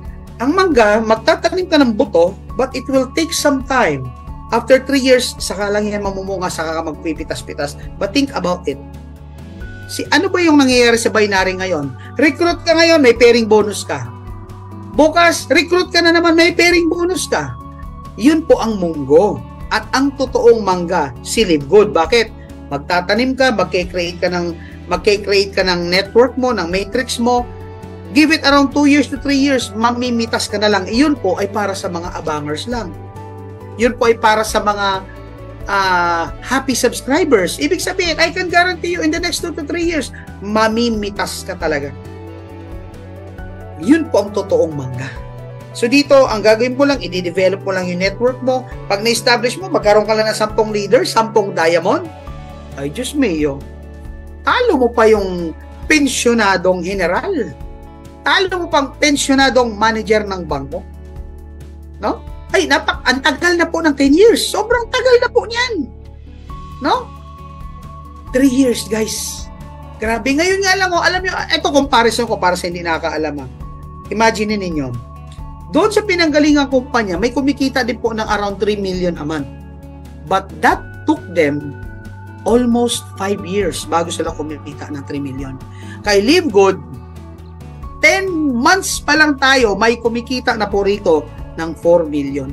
Ang mangga, magtatanim ka ng buto, but it will take some time. After three years, saka lang yan mamumunga, saka ka magpipitas-pitas. But think about it. Si ano ba yung nangyayari sa binary ngayon? Recruit ka ngayon, may pairing bonus ka. Bukas, recruit ka na naman, may pairing bonus ka. Yun po ang munggo. At ang totoong mangga, si Live Good. Bakit? Magtatanim ka, magke-create ka ng magke-create ka ng network mo, ng matrix mo. Give it around two years to three years, mamimitas ka na lang. Iyon po ay para sa mga abangers lang. Yun po ay para sa mga uh, happy subscribers. Ibig sabihin, I can guarantee you in the next two to three years, mamimitas ka talaga. Yun po ang totoong mangga. So dito, ang gagawin mo lang, i-develop mo lang yung network mo. Pag na-establish mo, magkaroon ka lang ng sampung leader, sampung diamond. Ay, Diyos mio. Talo mo pa yung pensyonadong general. Talo mo pang pensyonadong manager ng bangko. No? Ay, napak, ang tagal na po ng ten years. Sobrang tagal na po niyan. No? three years, guys. Grabe. Ngayon nga lang, oh, alam niyo, ito comparison ko para sa hindi nakakaalam. Imagine ninyo, doon sa pinanggalingang kumpanya, may kumikita din po ng around three million a month. But that took them almost five years bago sila kumikita ng three million. Kay Live Good, ten months pa lang tayo, may kumikita na po rito ng four million.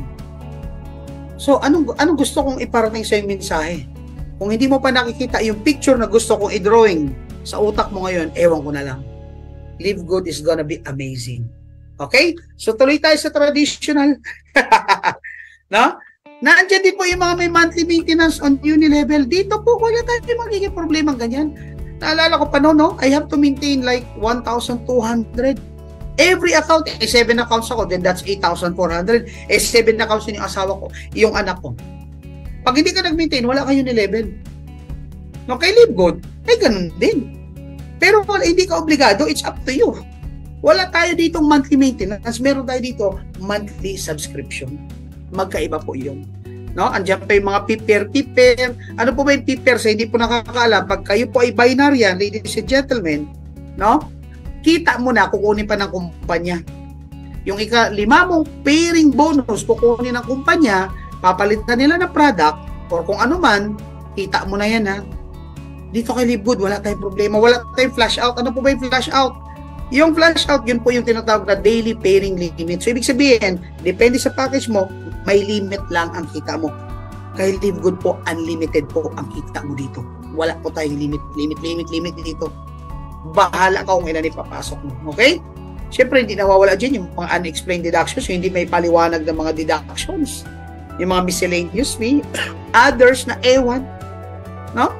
So, anong, anong gusto kong iparating sa yung mensahe? Kung hindi mo pa nakikita yung picture na gusto kong i-drawing sa utak mo ngayon, ewan ko na lang. Live Good is gonna be amazing. Okay? So, tuloy tayo sa traditional. No? Nandiyan din po yung mga may monthly maintenance on Unilevel. Dito po, wala tayo magiging problema ganyan. Naalala ko pa no, no? I have to maintain like one thousand two hundred. Every account, eh, seven accounts ako, then that's eight thousand four hundred. Eh, seven accounts yung asawa ko, yung anak ko. Pag hindi ka nag-maintain, wala kayo ni level. No, kay Live Good, ay ganun din. Pero wala, hindi ka obligado, it's up to you. Wala tayo ditong monthly maintenance, meron tayo dito monthly subscription. Magkaiba po yun. No? Andiyan pa yung mga piper, piper. Ano po ba yung piper? Sa hindi po nakakaalam, pag kayo po ay binaryan, ladies and gentlemen, no? Kita mo na, kukunin pa ng kumpanya. Yung ika, lima mong pairing bonus, kukunin ng kumpanya, papalitan nila ng product, or kung ano man, kita mo na yan, ha? Dito kay Live Good, wala tayong problema. Wala tayong flash out. Ano po ba yung flash out? Yung flash out, yun po yung tinatawag na daily pairing limit. So, ibig sabihin, depende sa package mo, may limit lang ang kita mo. Kay Live Good po, unlimited po ang kita mo dito. Wala po tayong limit, limit, limit, limit dito. Bahala ka kung ilan ipapasok mo. Okay? Siyempre, hindi nawawala dyan yung mga unexplained deductions, yung hindi may paliwanag ng mga deductions. Yung mga miscellaneous fee, others na ewan. No?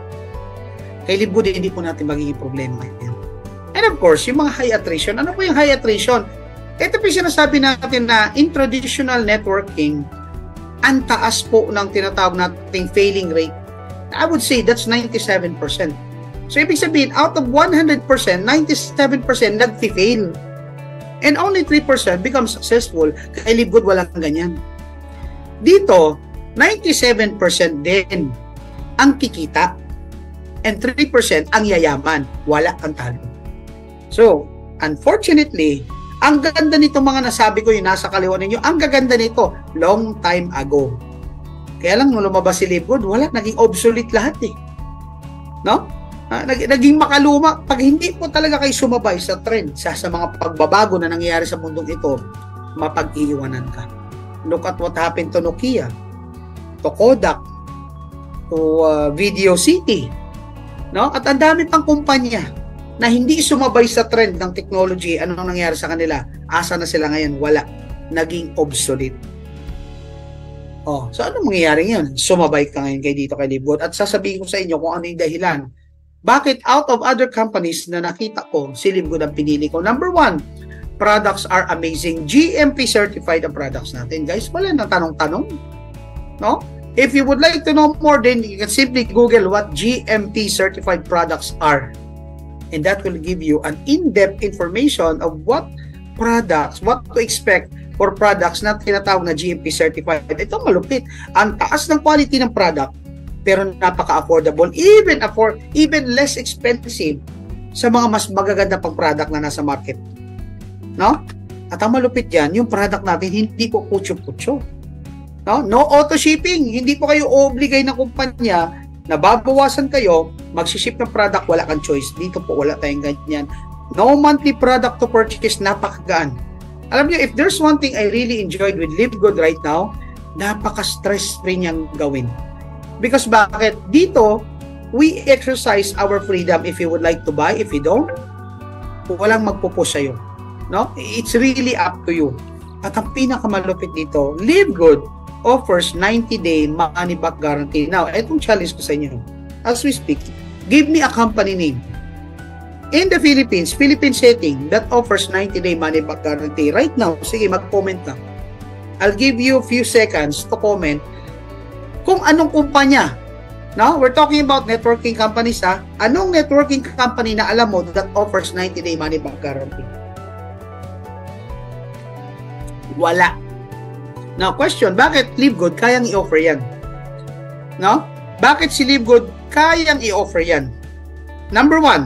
Kay Live Good, hindi po natin magiging problema yan. And of course, yung mga high attrition. Ano po yung high attrition? Ito po yung sinasabi natin na in traditional networking, ang taas po ng tinatawag nating failing rate. I would say that's ninety-seven percent. So, ibig sabihin, out of one hundred percent, ninety-seven percent nag-fail. And only three percent becomes successful. Kay Live Good, walang ganyan. Dito, ninety-seven percent din ang kikita. And three percent ang yayaman. Wala ang talo. So, unfortunately, ang ganda nito mga nasabi ko yung nasa kaliwa ninyo, ang gaganda nito, long time ago. Kaya lang, nung lumabas si Live Good, wala, naging obsolete lahat eh. No? Uh, naging makaluma. Pag hindi po talaga kayo sumabay sa trend, sa, sa mga pagbabago na nangyayari sa mundong ito, mapag-iiwanan ka. Look at what happened to Nokia, to Kodak, to uh, Video City. No? At ang dami pang kumpanya na hindi sumabay sa trend ng technology. Anong nangyari sa kanila? Asa na sila ngayon? Wala. Naging obsolete. Oh, so ano mangyayari ngayon? Sumabay ka ngayon kay dito kay Live Good. At sasabihin ko sa inyo kung ano yung dahilan. Bakit out of other companies na nakita ko, si Live Good ang pinili ko? Number one, products are amazing. G M P certified ang products natin. Guys, wala nang tanong-tanong. No? If you would like to know more, then you can simply Google what G M P certified products are. And that will give you an in-depth information of what products, what to expect for products na tinatawag na G M P certified. Ito malupit. Ang taas ng quality ng product, pero napaka-affordable, even afford, even less expensive sa mga mas magaganda pang product na nasa market. No? At ang malupit yan, yung product natin, hindi po putyo-putyo. No? No auto shipping. Hindi po kayo obligay ng kumpanya na babawasan kayo, magsiship ng product, wala kang choice. Dito po, wala tayong ganyan. No monthly product to purchase, napakagaan. Alam niyo, if there's one thing I really enjoyed with Live Good right now, napaka-stress-free niyang gawin. Because bakit? Dito, we exercise our freedom if you would like to buy. If you don't, walang magpupush sa'yo. No? It's really up to you. At ang pinakamalupit dito, Live Good offers ninety day money back guarantee. Now, etong challenge ko sa inyo. As we speak, give me a company name in the Philippines, Philippine setting, that offers ninety day money back guarantee. Right now, sige, mag-comment na. I'll give you a few seconds to comment kung anong kumpanya. No? We're talking about networking companies, ha? Anong networking company na alam mo that offers ninety day money back guarantee? Wala. Now, question, bakit Live Good kayang i-offer yan? No? Bakit si Live Good kayang i-offer yan? Number one,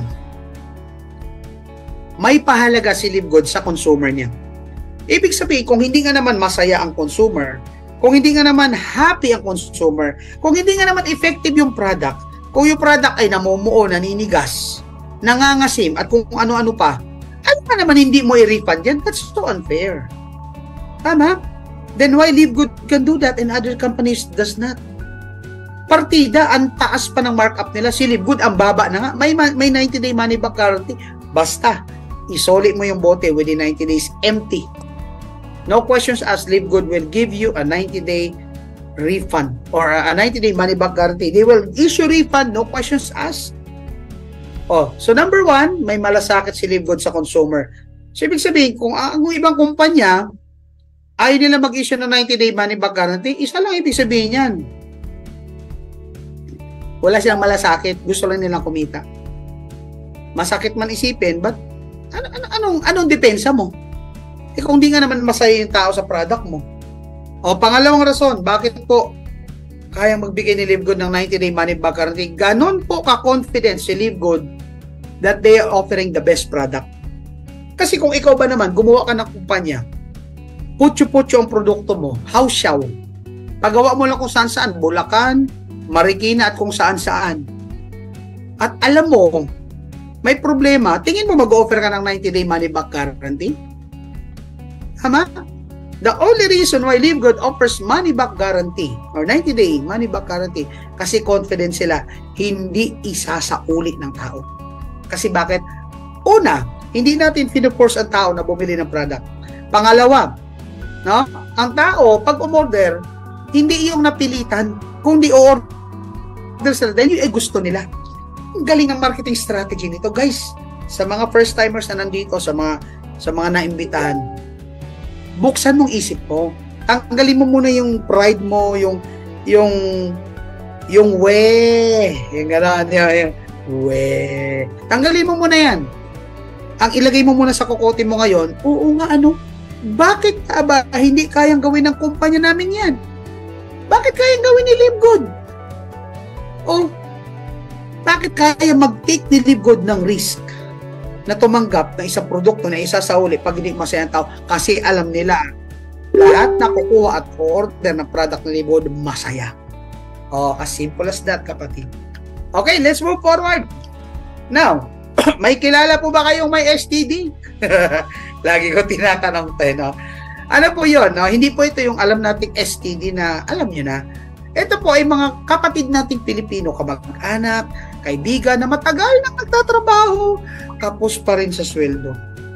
may pahalaga si Live Good sa consumer niya. Ibig sabihin, kung hindi nga naman masaya ang consumer, kung hindi nga naman happy ang consumer, kung hindi nga naman effective yung product, kung yung product ay namumuo, naninigas, nangangasim, at kung ano-ano pa, ano nga naman hindi mo i-refund yan? That's so unfair. Tama? Then why Live Good can do that and other companies does not? Partida, ang taas pa ng markup nila. Si Live Good, ang baba na nga. May, may ninety day money back guarantee. Basta, isoli mo yung bote within ninety days, empty. No questions asked. Live Good will give you a ninety day refund or a ninety day money back guarantee. They will issue refund, no questions asked. Oh, so number one, may malasakit si Live Good sa consumer. So, ibig sabihin, kung ang ibang kumpanya, ayaw nila mag-issue ng ninety day money back guarantee, isa lang ibig sabihin yan. Wala silang malasakit, gusto lang nilang kumita. Masakit man isipin, but ano, ano, anong, anong depensa mo? Eh kung di nga naman masaya yung tao sa product mo. O pangalawang rason, bakit po kayang magbigay ni Live Good ng ninety day money back guarantee? Ganon po ka-confident si Live Good that they are offering the best product. Kasi kung ikaw ba naman, gumawa ka ng kumpanya, putyo-putyo ang produkto mo, how shall? Pagawa mo lang kung saan-saan, Bulacan, Marikina at kung saan-saan. At alam mo, may problema, tingin mo mag-offer ka ng ninety day money back guarantee? Tama? The only reason why Live Good offers money back guarantee or ninety day money back guarantee kasi confident sila, hindi isasauli ng tao. Kasi bakit? Una, hindi natin pinu-force ang tao na bumili ng product. Pangalawa, no? Ang tao, pag umorder, hindi yung napilitan, kundi o-order sila dahil yung eh, gusto nila. Ang galing ang marketing strategy nito, guys. Sa mga first timers na nandito, sa mga sa mga naimbitahan, buksan mong isip mo. Tanggalin mo muna yung pride mo, yung yung yung we, yung gano'n, yung we. Tanggalin mo muna yan. Ang ilagay mo muna sa kokote mo ngayon, oo nga ano, bakit ba hindi kayang gawin ng kumpanya namin yan? Bakit kayang gawin ni Live Good? O, bakit kaya mag-take ni Live Good ng risk na tumanggap ng isang produkto na isasauli pag hindi masaya ang tao? Kasi alam nila, lahat na kukuha at order ng product ni Live Good, masaya. O, as simple as that, kapatid. Okay, let's move forward. Now, may kilala po ba kayong may S T D? Lagi ko tinatanong tayo, no? Ano po yun? No? Hindi po ito yung alam nating S T D na alam nyo na. Ito po ay mga kapatid nating Pilipino, kamag-anak, kaibigan na matagal nang nagtatrabaho, tapos pa rin sa sweldo.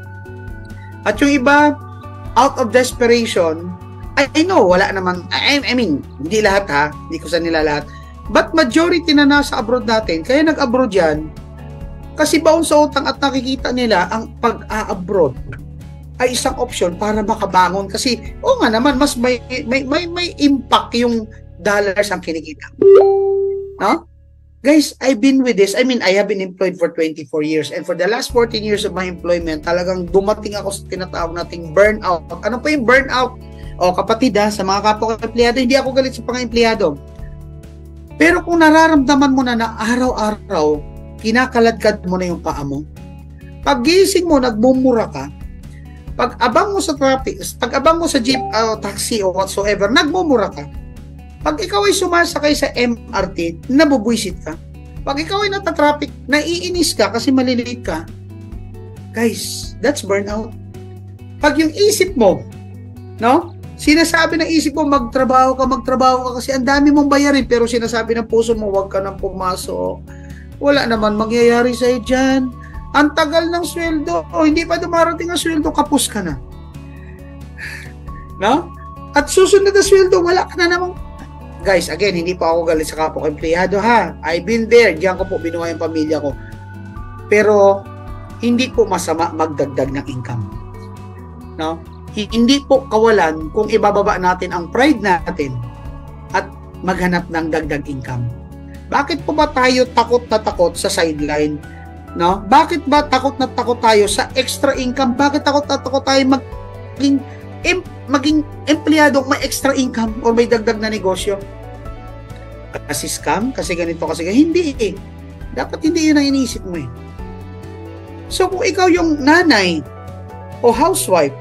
At yung iba, out of desperation, I, I know, wala naman, I, I mean, hindi lahat ha, hindi ko sa nila lahat, but majority na nasa abroad natin, kaya nag-abroad yan, kasi baon sa utang at nakikita nila ang pag-a-abroad ay isang option para makabangon. Kasi, o nga naman, mas may, may, may, may impact yung dollars ang kinikita. No? Guys, I've been with this. I mean, I have been employed for twenty-four years. And for the last fourteen years of my employment, talagang dumating ako sa tinatawag nating burnout. Ano pa yung burnout? O kapatid ha, sa mga kapwa-empleyado, hindi ako galit sa pang-empleyado. Pero kung nararamdaman mo na na araw-araw, kinakaladkad mo na yung paa mo. Pag gising mo, nagmumura ka, Pag abang mo sa traffic, pag abang mo sa jeep, uh, taxi o whatsoever, nagmumura ka. Pag ikaw ay sumasakay sa M R T, nabubwisit ka. Pag ikaw ay nata-traffic, naiinis ka kasi malilate ka. Guys, that's burnout. Pag yung isip mo, no? Sinasabi ng isip mo, magtrabaho ka, magtrabaho ka kasi ang dami mong bayarin, pero sinasabi ng puso mo, huwag ka nang pumasok. Wala naman mangyayari sa'yo dyan. Ang tagal ng sweldo, o hindi pa dumarating ang sweldo, kapos ka na. No? At susunod na sweldo, wala ka na namang. Guys, again, hindi pa ako galit sa kapwa empleyado, ha? I've been there. Diyan ko po binuhay ang pamilya ko. Pero, hindi po masama magdagdag ng income. No? Hindi po kawalan kung ibababa natin ang pride natin at maghanap ng dagdag income. Bakit po ba tayo takot na takot sa sideline? No? Bakit ba takot na takot tayo sa extra income? Bakit takot na takot tayo maging, em, maging empleyado may extra income o may dagdag na negosyo? Kasi scam? Kasi ganito? Kasi ganito? Hindi eh. Dapat hindi yun ang iniisip mo eh. So kung ikaw yung nanay o housewife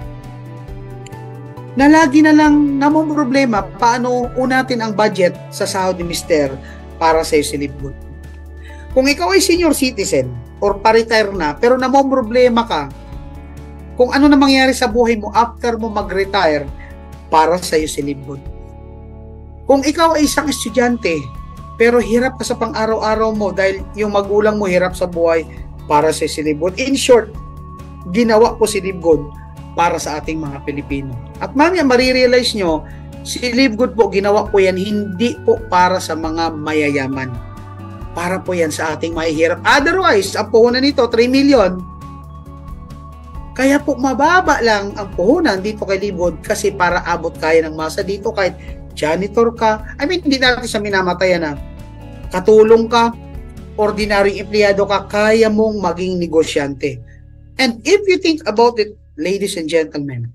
na lagi na lang namang problema paano unatin ang budget sa sahod ni mister para sa iyo si Livgood. Kung ikaw ay senior citizen or pa-retire na pero namang problema ka kung ano na mangyari sa buhay mo after mo mag-retire para sa iyo si Livgood. Kung ikaw ay isang estudyante pero hirap ka sa pang-araw-araw mo dahil yung magulang mo hirap sa buhay para sa iyo si Livgood. In short, ginawa po si Livgood para sa ating mga Pilipino. At mamaya marirealize nyo, si Livgood po, ginawa po yan hindi po para sa mga mayayaman. Para po yan sa ating mahihirap. Otherwise, ang puhunan nito, three million. Kaya po mababa lang ang puhunan dito kay Livgood kasi para abot kaya ng masa dito kahit janitor ka. I mean, hindi natin sa minamatayan na katulong ka, ordinaryong empleyado ka, kaya mong maging negosyante. And if you think about it, ladies and gentlemen,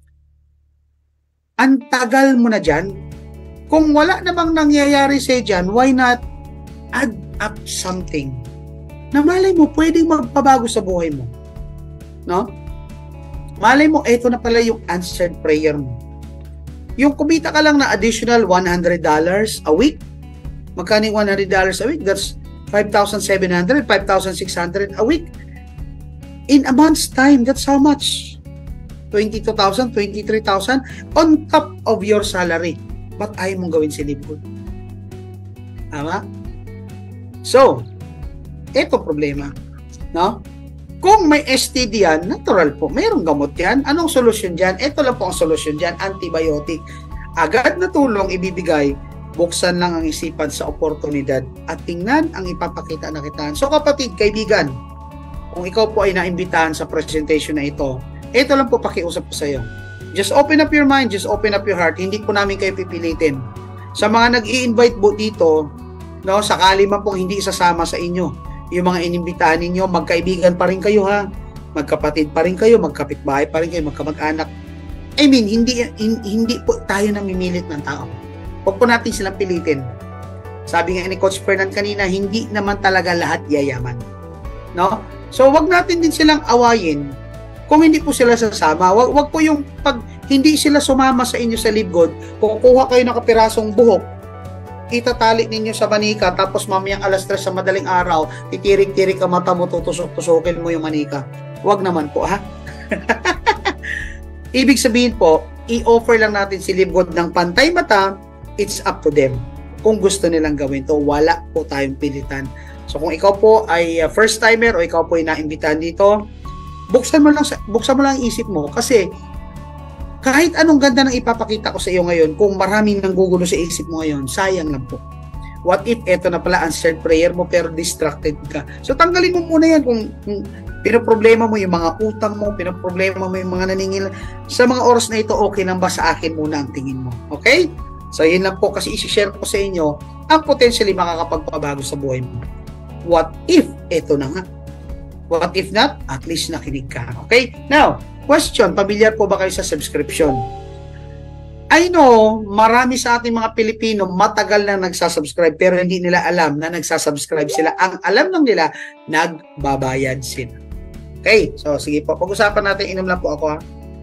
ang tagal mo na dyan. Kung wala namang nangyayari sa'yo dyan, why not add up something na malay mo, pwedeng magpabago sa buhay mo. No? Malay mo, eto na pala yung answered prayer mo. Yung kumita ka lang na additional one hundred dollars a week, magkano yung one hundred dollars a week? That's five thousand seven hundred, five thousand six hundred a week. In a month's time, that's how much? twenty-two thousand, twenty-three thousand on top of your salary. Ba't ayaw mong gawin si Livgood? Tama? So, ito problema. No? Kung may S T D yan, natural po. Mayroong gamot yan. Anong solusyon dyan? Ito lang po ang solusyon dyan. Antibiotic. Agad na tulong ibibigay. Buksan lang ang isipan sa oportunidad at tingnan ang ipapakita na kitaan. So kapatid, kaibigan, kung ikaw po ay naimbitahan sa presentation na ito, ito lang po pakiusap ko sa iyo. Just open up your mind, just open up your heart. Hindi po namin kayo pipilitin. Sa mga nag-i-invite po dito, no, sakali man pong hindi isasama sa inyo, yung mga inimbitahan ninyo, magkaibigan pa rin kayo ha. Magkapatid pa rin kayo, magkapitbahay pa rin kayo, magkamag-anak. I mean, hindi, hindi po tayo namimilit ng tao. Huwag po natin silang pilitin. Sabi nga ni Coach Fernan kanina, hindi naman talaga lahat yayaman. No? So, wag natin din silang awayin kung hindi po sila sasama. Wag, wag po yung pag hindi sila sumama sa inyo sa Livgood, kukuha kayo ng kapirasong buhok, itatali ninyo sa manika, tapos mamayang alas tres sa madaling araw, titirik-tirik ang mata mo, tutusok-tusukin mo yung manika. Wag naman po, ha? Ibig sabihin po, i-offer lang natin si Livgood ng pantay mata, it's up to them. Kung gusto nilang gawin to, wala po tayong pilitan. So kung ikaw po ay first timer o ikaw po ay naimbitahan dito, buksan mo lang buksan mo lang ang isip mo kasi kahit anong ganda ng ipapakita ko sa iyo ngayon, kung maraming nanggugulo sa isip mo ngayon, sayang lang po. What if eto na pala answered prayer mo pero distracted ka? So tanggalin mo muna yan kung, kung pinoproblema mo yung mga utang mo, pinoproblema mo yung mga naningil. Sa mga oras na ito, okay lang ba sa akin muna ang tingin mo? Okay? So yun lang po kasi isi-share ko sa inyo ang potentially makakapagpabago sa buhay mo. What if eto na nga? What if not? At least nakinig ka. Okay? Now, question, pamilyar po ba kayo sa subscription? I know, marami sa ating mga Pilipino matagal na nagsasubscribe pero hindi nila alam na nagsasubscribe sila. Ang alam lang nila, nagbabayad sila. Okay, so sige po. Pag-usapan natin, inom lang po ako ha.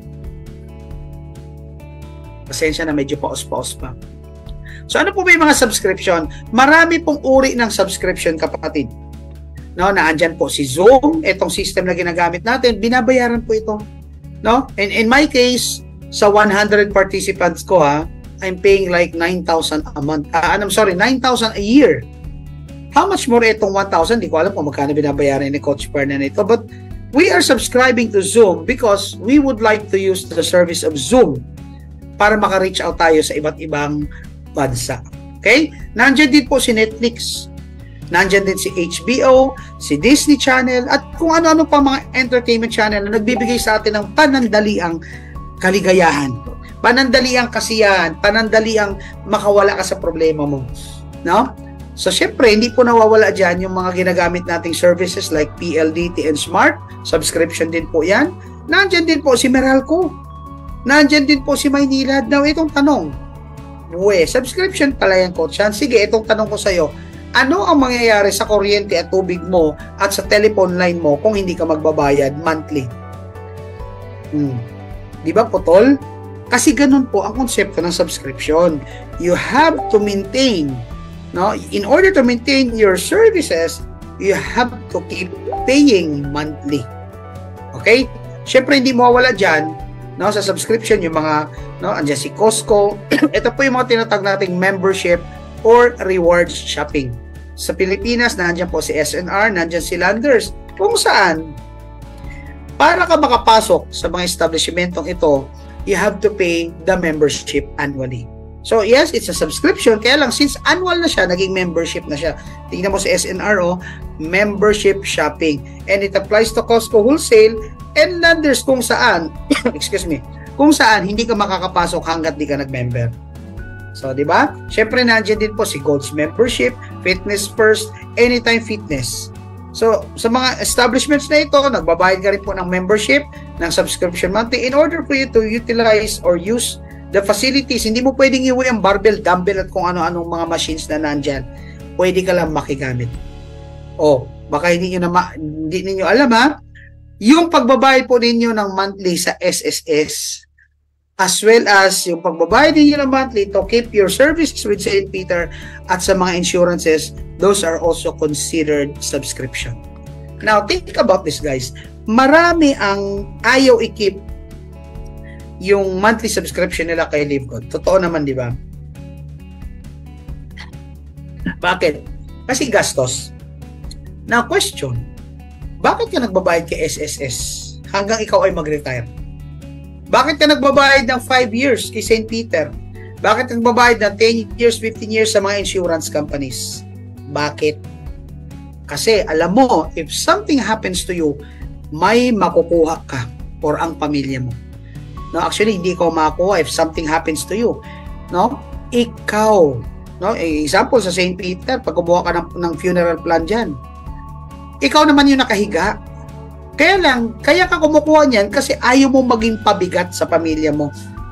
Pasensya na, medyo paos-paos pa. So ano po ba yung mga subscription? Marami pong uri ng subscription, kapatid. No, naandyan po si Zoom, itong system na ginagamit natin, binabayaran po ito. No? And in my case, sa one hundred participants ko ha, I'm paying like nine thousand a month. Uh, I'm sorry, nine thousand a year. How much more itong one thousand? Di ko alam kung magkano binabayaran ni Coach Fernan ito. But we are subscribing to Zoom because we would like to use the service of Zoom para maka-reach out tayo sa iba't ibang bansa. Okay? Nandiyan din po si Netflix. Nandiyan din si H B O, si Disney Channel, at kung ano-ano pa mga entertainment channel na nagbibigay sa atin ng panandaliang kaligayahan. Panandaliang kasiyahan, panandaliang makawala ka sa problema mo. No? So, syempre, hindi po nawawala dyan yung mga ginagamit nating services like P L D T and Smart. Subscription din po yan. Nandiyan din po si Meralco. Nandiyan din po si Maynilad. Now, itong tanong, we, subscription pala yan, Coach. Sige, itong tanong ko sa'yo, ano ang mangyayari sa kuryente at tubig mo at sa telephone line mo kung hindi ka magbabayad monthly? Hmm. Di ba, putol? Kasi ganun po ang konsepto ng subscription. You have to maintain, no? In order to maintain your services, you have to keep paying monthly. Okay? Siyempre, hindi mawawala dyan, no, sa subscription, yung mga, no, andyan si Costco. Ito po yung mga tinatag nating membership or rewards shopping. Sa Pilipinas, nandiyan po si S N R, nandiyan si Landers, kung saan, para ka makapasok sa mga establishmentong ito, you have to pay the membership annually. So, yes, it's a subscription. Kaya lang, since annual na siya, naging membership na siya. Tingnan mo sa S N R, oh, membership shopping. And it applies to Costco Wholesale and Landers kung saan, excuse me, kung saan hindi ka makakapasok hanggat di ka nag-member. So, di ba? Siyempre, nandiyan din po si Gold's Membership, Fitness First, Anytime Fitness. So, sa mga establishments na ito, nagbabayad ka rin po ng membership, ng subscription monthly in order for you to utilize or use the facilities. Hindi mo pwedeng iuwi ang barbell, dumbbell at kung ano-anong mga machines na nandyan. Pwede ka lang makigamit. O, baka hindi nyo, na ma- hindi ninyo alam ha, yung pagbabayad po ninyo ng monthly sa S S S, as well as yung pagbabayad ninyo ng monthly to keep your services with Saint Peter at sa mga insurances, those are also considered subscription. Now, think about this, guys. Marami ang ayaw i-keep yung monthly subscription nila kay LiveGood. Totoo naman, di ba? Bakit? Kasi gastos. Now, question, bakit ka nagbabayad kay S S S hanggang ikaw ay mag-retire? Bakit ka nagbabayad ng five years kay Saint Peter? Bakit ka nagbabayad ng ten years, fifteen years sa mga insurance companies? Bakit? Kasi alam mo, if something happens to you, may makukuha ka or ang pamilya mo. No, actually, hindi ko makuha if something happens to you. No? Ikaw. No? Example, sa Saint Peter, pag kumuha ka ng, ng funeral plan dyan, ikaw naman yung nakahiga. Kaya lang, kaya ka kumukuha niyan kasi ayaw mo maging pabigat sa pamilya mo.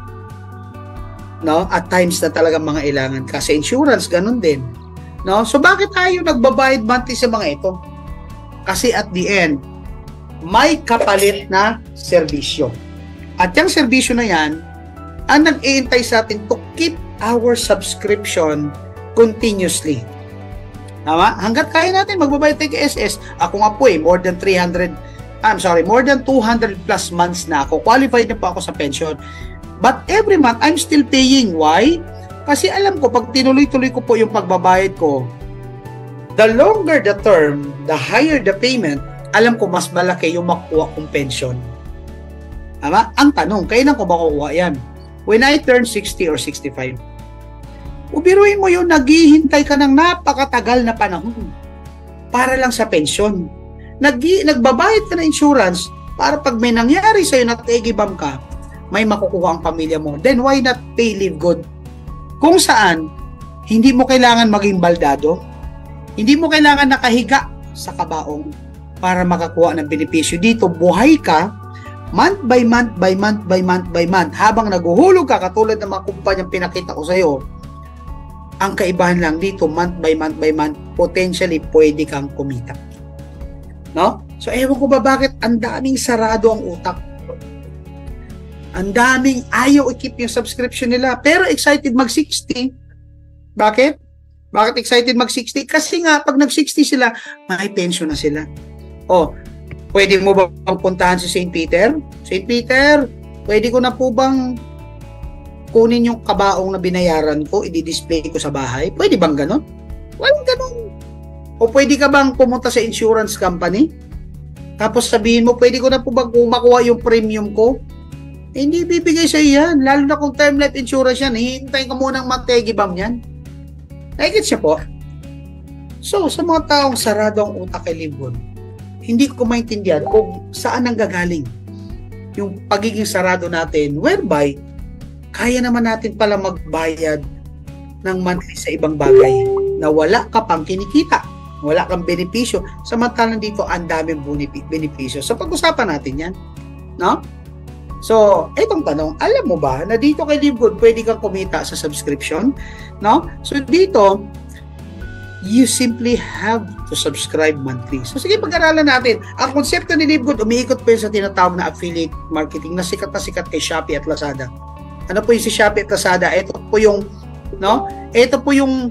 No? At times na talaga mga ilangan ka. Sa insurance, ganun din. No? So, bakit tayo nagbabayad monthly sa mga ito? Kasi at the end, may kapalit na serbisyo. At yung serbisyo na yan, ang nag-iintay sa atin to keep our subscription continuously. Tama? Hanggat kaya natin, magbabayad tayo kay S S. Ako nga po eh, more than three hundred, I'm sorry, more than two hundred plus months na ako. Qualified na po ako sa pension. But every month, I'm still paying. Why? Kasi alam ko, pag tinuloy-tuloy ko po yung pagbabayad ko, the longer the term, the higher the payment, alam ko mas malaki yung makuha kong pension. Tama? Ang tanong, kailan ko makukuha yan? When I turn sixty or sixty-five. Ubiruin mo yun, naghihintay ka ng napakatagal na panahon para lang sa pension. Nag nagbabayad ka ng insurance para pag may nangyari sa'yo na tegibam ka, may makukuha ang pamilya mo. Then why not pay LiveGood? Kung saan, hindi mo kailangan maging baldado, hindi mo kailangan nakahiga sa kabaong para makakuha ng benepisyo. Dito, buhay ka, month by month, by month, by month, by month, habang naguhulog ka, katulad ng mga kumpanyang pinakita ko sa iyo. Ang kaibahan lang dito, month by month by month, potentially pwede kang kumita. No? So, ewan ko ba bakit ang daming sarado ang utak. Ang daming ayaw i-keep yung subscription nila. Pero excited mag sixty. Bakit? Bakit excited mag sixty? Kasi nga, pag nag sixty sila, may pension na sila. Oh, pwede mo bang puntahan si Saint Peter? Saint Peter, pwede ko na po bang kunin yung kabaong na binayaran ko, i-display ko sa bahay? Pwede bang ganon? Walang ganon. O pwede ka bang pumunta sa insurance company? Tapos sabihin mo, pwede ko na po bang makuha yung premium ko? Eh, hindi bibigay sa yan. Lalo na kung term life insurance yan, hihintayin ka munang magtegibam yan. Nakikit siya po. So, sa mga taong sarado ang utak kay Livgood, hindi ko maintindihan kung saan ang gagaling yung pagiging sarado natin, whereby kaya naman natin pala magbayad ng monthly sa ibang bagay na wala ka pang kinikita, wala kang benepisyo, samantalang dito ang daming benepisyo. So, pag-usapan natin yan. No? So, etong tanong, alam mo ba na dito kay Livgood pwede kang kumita sa subscription? No? So, dito, you simply have to subscribe monthly. So, sige, pag-aralan natin. Ang konsepto ni Livgood, umiikot po yun sa tinatawag na affiliate marketing na sikat na sikat kay Shopee at Lazada. Ano po yung si Shopee at Lazada? Ito po yung, no? Ito po yung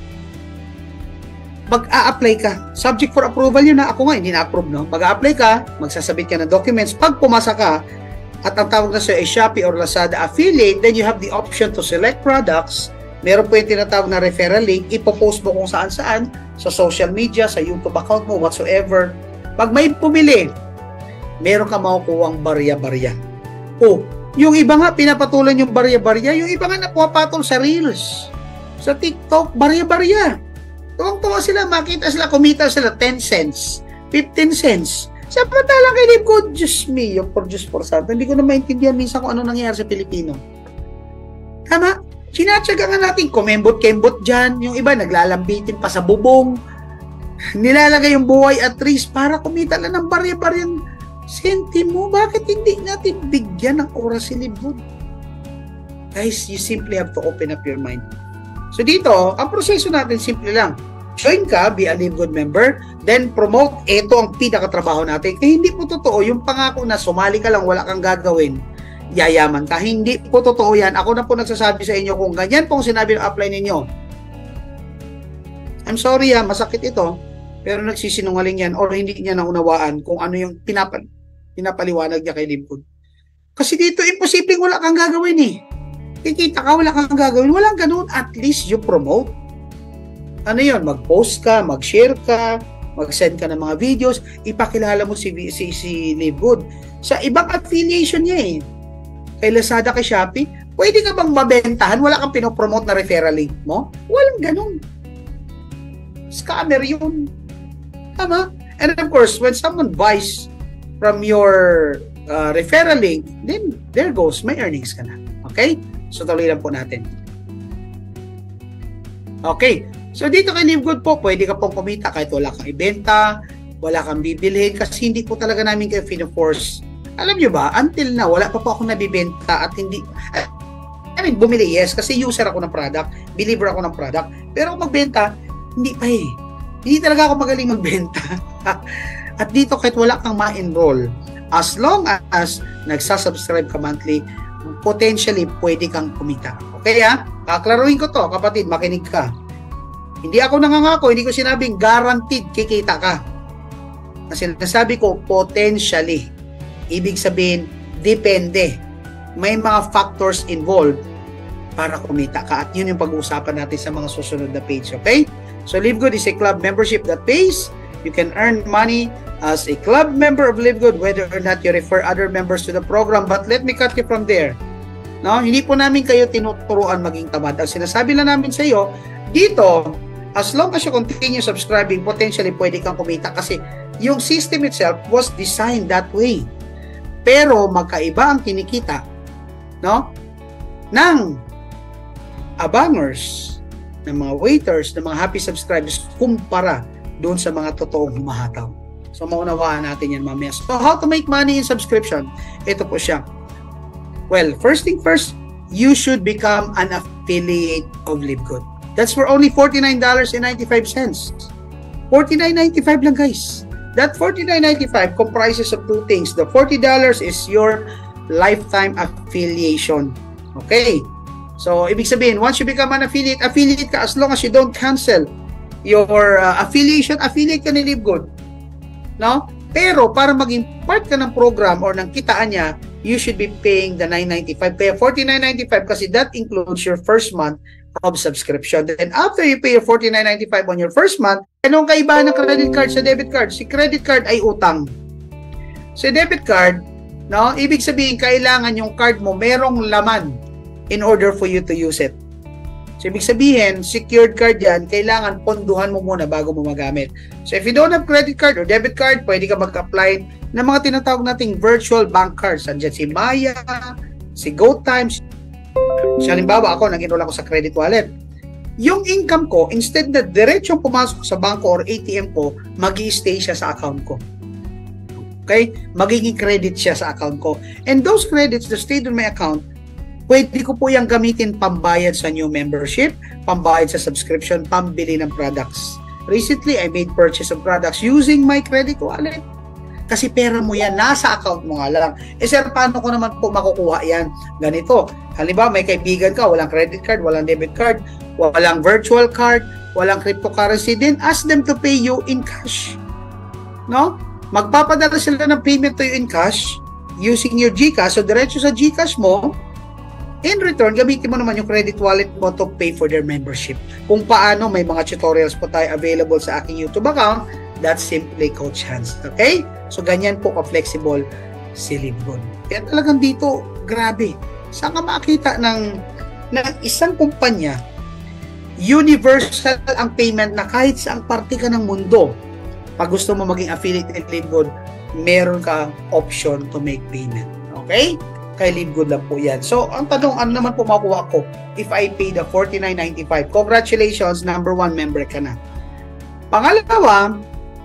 mag-a-apply ka. Subject for approval yun na. Ako nga, hindi na-approve, no? Mag-a-apply ka, magsasabit ka ng documents. Pag pumasa ka, at ang tawag na sa ay Shopee or Lazada affiliate, then you have the option to select products. Meron po yung tinatawag na referral link, ipopost mo kung saan-saan, sa social media, sa YouTube account mo, whatsoever. Pag may pumili, meron ka makukuhang barya-barya. O, yung iba nga, pinapatulan yung barya-barya, yung iba nga napapatol sa Reels, sa TikTok, barya-barya. Tuwang-tuwa sila, makita sila, kumita sila ten cents, fifteen cents. Samantalang kay Livgood, Diyos me, yung for Diyos for Santo. Hindi ko na maintindihan minsan kung ano nangyayari sa Pilipino. Tama? Sinatsaga nga natin, kumembot-kembot dyan. Yung iba, naglalambitin pa sa bubong. Nilalagay yung buhay at risk para kumita lang ng barya-baryang sentimo. Bakit hindi natin bigyan ng oras si Livgood? Guys, you simply have to open up your mind. So dito, ang proseso natin simple lang. Join ka, be a Livgood member, then promote. Ito ang pinakatrabaho natin. Eh, hindi po totoo yung pangako na sumali ka lang, wala kang gagawin, yayaman ka. Hindi po totoo yan. Ako na po nagsasabi sa inyo kung ganyan pong sinabi ng apply ninyo. I'm sorry ha, masakit ito, pero nagsisinungaling yan or hindi niya naunawaan kung ano yung pinapal pinapaliwanag niya kay Livgood. Kasi dito, imposibleng wala kang gagawin eh. Kikita ka, wala kang gagawin. Walang ganun. At least you promote. Ano yun? Mag-post ka, mag-share ka, mag-send ka ng mga videos, ipakilala mo si, si, si Livgood. Sa ibang affiliation niya eh. Kay Lazada, kay Shopee, pwede ka bang mabentahan? Wala kang pinopromote na referral link mo? Walang ganun. Scammer yun. Tama? And of course, when someone buys from your uh, referral link, then there goes, may earnings ka na. Okay? So, tuloy lang po natin. Okay. So, dito kay Livgood po, pwede ka pong kumita kahit wala kang ibenta, wala kang bibilhin, kasi hindi po talaga namin kayo fino-force. Alam nyo ba, until na, wala pa po ako nabibenta at hindi, I mean, bumili, yes, kasi user ako ng product, believer ako ng product, pero kung magbenta, hindi pa eh. Hindi talaga ako magaling magbenta. At dito, kahit wala kang ma-enroll, as long as nagsasubscribe ka monthly, potentially, pwede kang kumita. Okay ha? Kaklaruhin ko to, kapatid, makinig ka. Hindi ako nangangako, hindi ko sinabing guaranteed kikita ka. Kasi nasabi ko, potentially. Ibig sabihin, depende. May mga factors involved para kumita ka. At yun yung pag-uusapan natin sa mga susunod na page. Okay? So, Livgood is a club membership that pays. You can earn money as a club member of Livgood, whether or not you refer other members to the program. But let me cut you from there. No? Hindi po namin kayo tinuturuan maging tamad. Ang sinasabi lang namin sa iyo, dito, as long as you continue subscribing, potentially pwede kang kumita kasi yung system itself was designed that way. Pero magkaiba ang kinikita, no? Ng abangers, ng mga waiters, ng mga happy subscribers kumpara doon sa mga totoong humahataw. So maunawaan natin yan mamaya. So how to make money in subscription? Ito po siya. Well, first thing first, you should become an affiliate of Livgood. That's for only forty-nine dollars and ninety-five cents. forty-nine ninety-five lang guys. that forty-nine ninety-five comprises of two things. The forty dollars is your lifetime affiliation. Okay? So, ibig sabihin, once you become an affiliate, affiliate ka as long as you don't cancel your uh, affiliation, affiliate ka ni LiveGood. No? Pero, para maging part ka ng program or ng kitaan niya, you should be paying the nine ninety-five. Kaya forty-nine ninety-five kasi that includes your first month of subscription. Then after you pay your forty-nine ninety-five on your first month, anong kaibahan ng credit card sa debit card? Si credit card ay utang. Sa debit card, no, ibig sabihin kailangan yung card mo merong laman in order for you to use it. So, ibig sabihin, secured card yan, kailangan ponduhan mo muna bago mo magamit. So, if you don't have credit card or debit card, pwede ka mag-apply ng mga tinatawag nating virtual bank cards. Andiyan si Maya, si GoTime. So, halimbawa ako, nag-enroll ako sa credit wallet. Yung income ko, instead na diretsong pumasok sa bangko or A T M ko, mag-i-stay siya sa account ko. Okay? Magiging credit siya sa account ko. And those credits that stayed on my account, pwede ko po yung gamitin pambayad sa new membership, pambayad sa subscription, pambili ng products. Recently, I made purchase of products using my credit wallet. Kasi pera mo yan, nasa account mo nga lang. Eh sir, paano ko naman po makukuha yan? Ganito. Halimbawa, may kaibigan ka, walang credit card, walang debit card, walang virtual card, walang cryptocurrency, then ask them to pay you in cash. No? Magpapadala sila ng payment to you in cash using your GCash. So, diretso sa GCash mo, in return, gamitin mo naman yung credit wallet mo to pay for their membership. Kung paano, may mga tutorials po tayo available sa aking YouTube account. That's simply Coach Hans. Okay? So, ganyan po ka-flexible si LiveGood. Kaya talagang dito, grabe. Saan ka makakita ng, ng isang kumpanya, universal ang payment na kahit saang parte ka ng mundo, pag gusto mo maging affiliate ng LiveGood, meron ka option to make payment. Okay? Kay LiveGood lang po yan. So, ang tanong, ano naman po makuha ko if I pay the forty-nine ninety-five? Congratulations, number one member ka na. Pangalawa,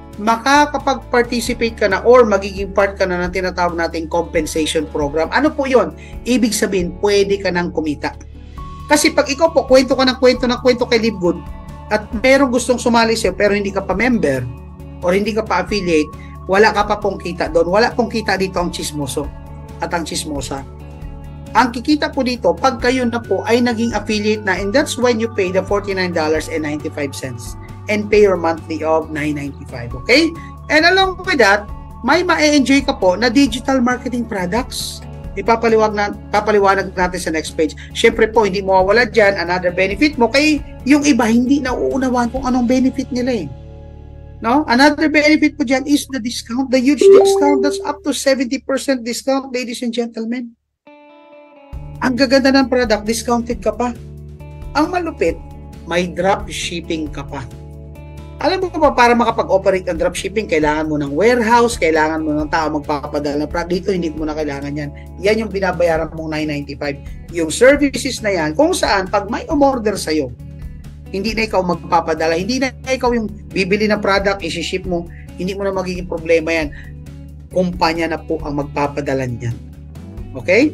makakapag-participate ka na or magiging part ka na ng tinatawag nating compensation program. Ano po yon? Ibig sabihin, pwede ka nang kumita. Kasi pag ikaw po, kwento ka ng kwento ng kwento kay LiveGood at merong gustong sumali sa'yo pero hindi ka pa member or hindi ka pa affiliate, wala ka pa pong kita doon. Wala pong kita dito ang chismoso at ang chismosa. Ang kikita po dito, pag kayo na po ay naging affiliate na, and that's when you pay the forty-nine ninety-five and pay your monthly of nine ninety-five. Okay? And along with that, may ma-enjoy ka po na digital marketing products. Ipapaliwag na, papaliwanag natin sa next page. Siyempre po, hindi mo mawala dyan, another benefit mo, kay yung iba hindi nauunawaan kung anong benefit nila eh. No? Another benefit po dyan is the discount, the huge discount. That's up to seventy percent discount, ladies and gentlemen. Ang gaganda ng product, discounted ka pa. Ang malupit, may drop shipping ka pa. Alam mo ba, para makapag-operate ng dropshipping, kailangan mo ng warehouse, kailangan mo ng tao magpapadala ng product. Dito, hindi mo na kailangan yan. Yan yung binabayaran mong nine ninety-five. Yung services na yan, kung saan, pag may umorder sa'yo, hindi na ikaw magpapadala, hindi na ikaw yung bibili ng product, isi-ship mo, hindi mo na magiging problema yan. Kumpanya na po ang magpapadala niyan. Okay?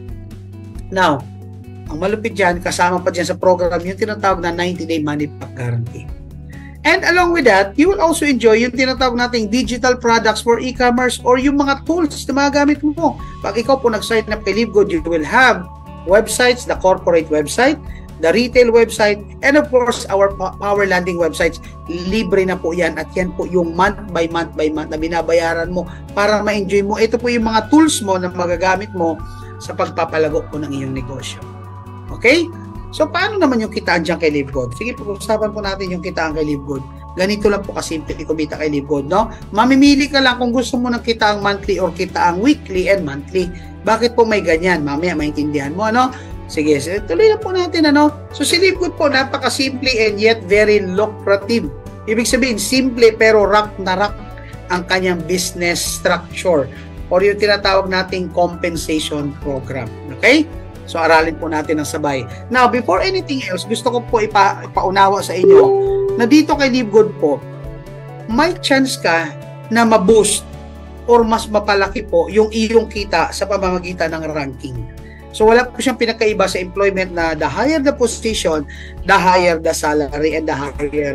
Now, ang malupit dyan, kasama pa dyan sa program, yung tinatawag na ninety day money back guarantee. And along with that, you will also enjoy yung tinatawag nating digital products for e-commerce or yung mga tools na magagamit mo. Pag ikaw po nag-sign up kay LiveGood, you will have websites, the corporate website, the retail website, and of course, our power landing websites. Libre na po yan at yan po yung month by month by month na binabayaran mo para ma-enjoy mo. Ito po yung mga tools mo na magagamit mo sa pagpapalago po ng iyong negosyo. Okay? So, paano naman yung kitaan dyan kay LiveGood? Sige, pag-usapan po natin yung kitaan kay LiveGood. Ganito lang po kasimple kumita kay LiveGood, no? Mamimili ka lang kung gusto mo ng kitaang monthly or kitaang weekly and monthly. Bakit po may ganyan? Mamaya maintindihan mo, ano? Sige, tuloy na po natin, ano? So, si LiveGood po, napakasimple and yet very lucrative. Ibig sabihin, simple pero rock na rock ang kanyang business structure or yung tinatawag nating compensation program. Okay? So, aralin po natin ng sabay. Now, before anything else, gusto ko po ipa, ipaunawa sa inyo na dito kay LiveGood po, may chance ka na ma-boost or mas mapalaki po yung iyong kita sa pamamagitan ng ranking. So, wala po siyang pinakaiba sa employment na the higher the position, the higher the salary, and the higher,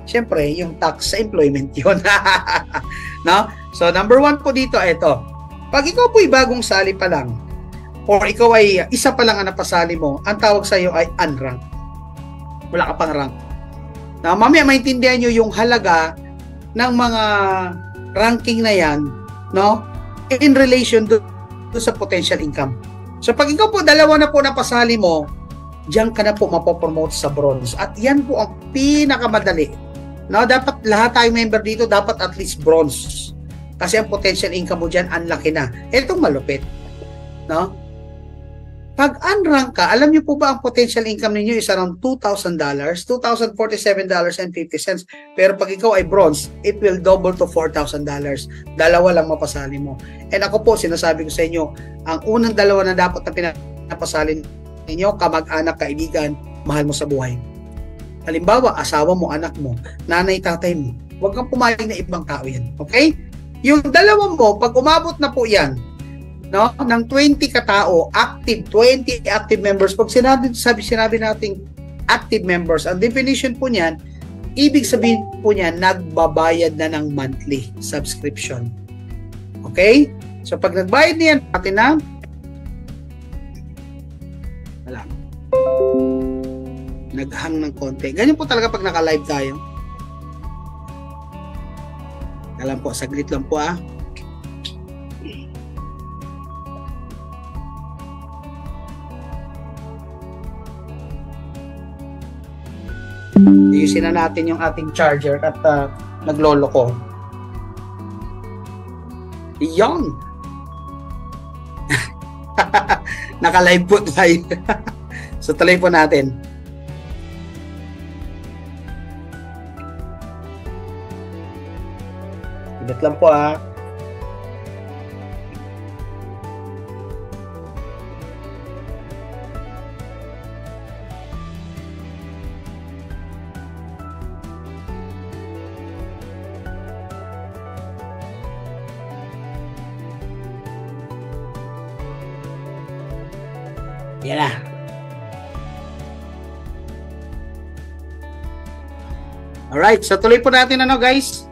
Siyempre, yung tax sa employment yun. No? So, number one po dito, ito. Pag ikaw po'y bagong sali pa lang, or ikaw ay isa pa lang ang napasali mo, ang tawag sa iyo ay unranked. Wala ka pang rank. Now, mamaya maintindihan nyo yung halaga ng mga ranking na yan, no? In relation do, do sa potential income. So, pag ikaw po dalawa na po napasali mo, diyan ka na po mapopromote sa bronze. At yan po ang pinakamadali. No, dapat lahat tayong member dito dapat at least bronze. Kasi ang potential income mo diyan ang laki na. Itong malupit. No? Pag unrank ka, alam niyo po ba ang potential income ninyo is around two thousand dollars, two thousand forty-seven dollars and fifty cents. Pero pag ikaw ay bronze, it will double to four thousand dollars. Dalawa lang mapasali mo. And ako po, sinasabi ko sa inyo, ang unang dalawa na dapat na pinapasali ninyo, kamag-anak, kaibigan, mahal mo sa buhay. Halimbawa, asawa mo, anak mo, nanay, tatay mo. Huwag kang pumayag na ibang tao yan. Okay? Yung dalawa mo, pag umabot na po yan, no, ng twenty katao, active, twenty active members, pag sinabi, sabi, sinabi natin active members, ang definition po niyan, ibig sabihin po niyan, nagbabayad na ng monthly subscription. Okay? So, pag nagbayad niyan, natin na, wala. Naghang ng konti. Ganyan po talaga pag naka-live tayo. Alam po, saglit lang po ah. Ayusin na natin yung ating charger at uh, naglolo ko. Yan! Naka-live po tayo. So, tuloy po natin. Ibit lang po ah. Yan na. Alright, so tuloy po natin ano guys.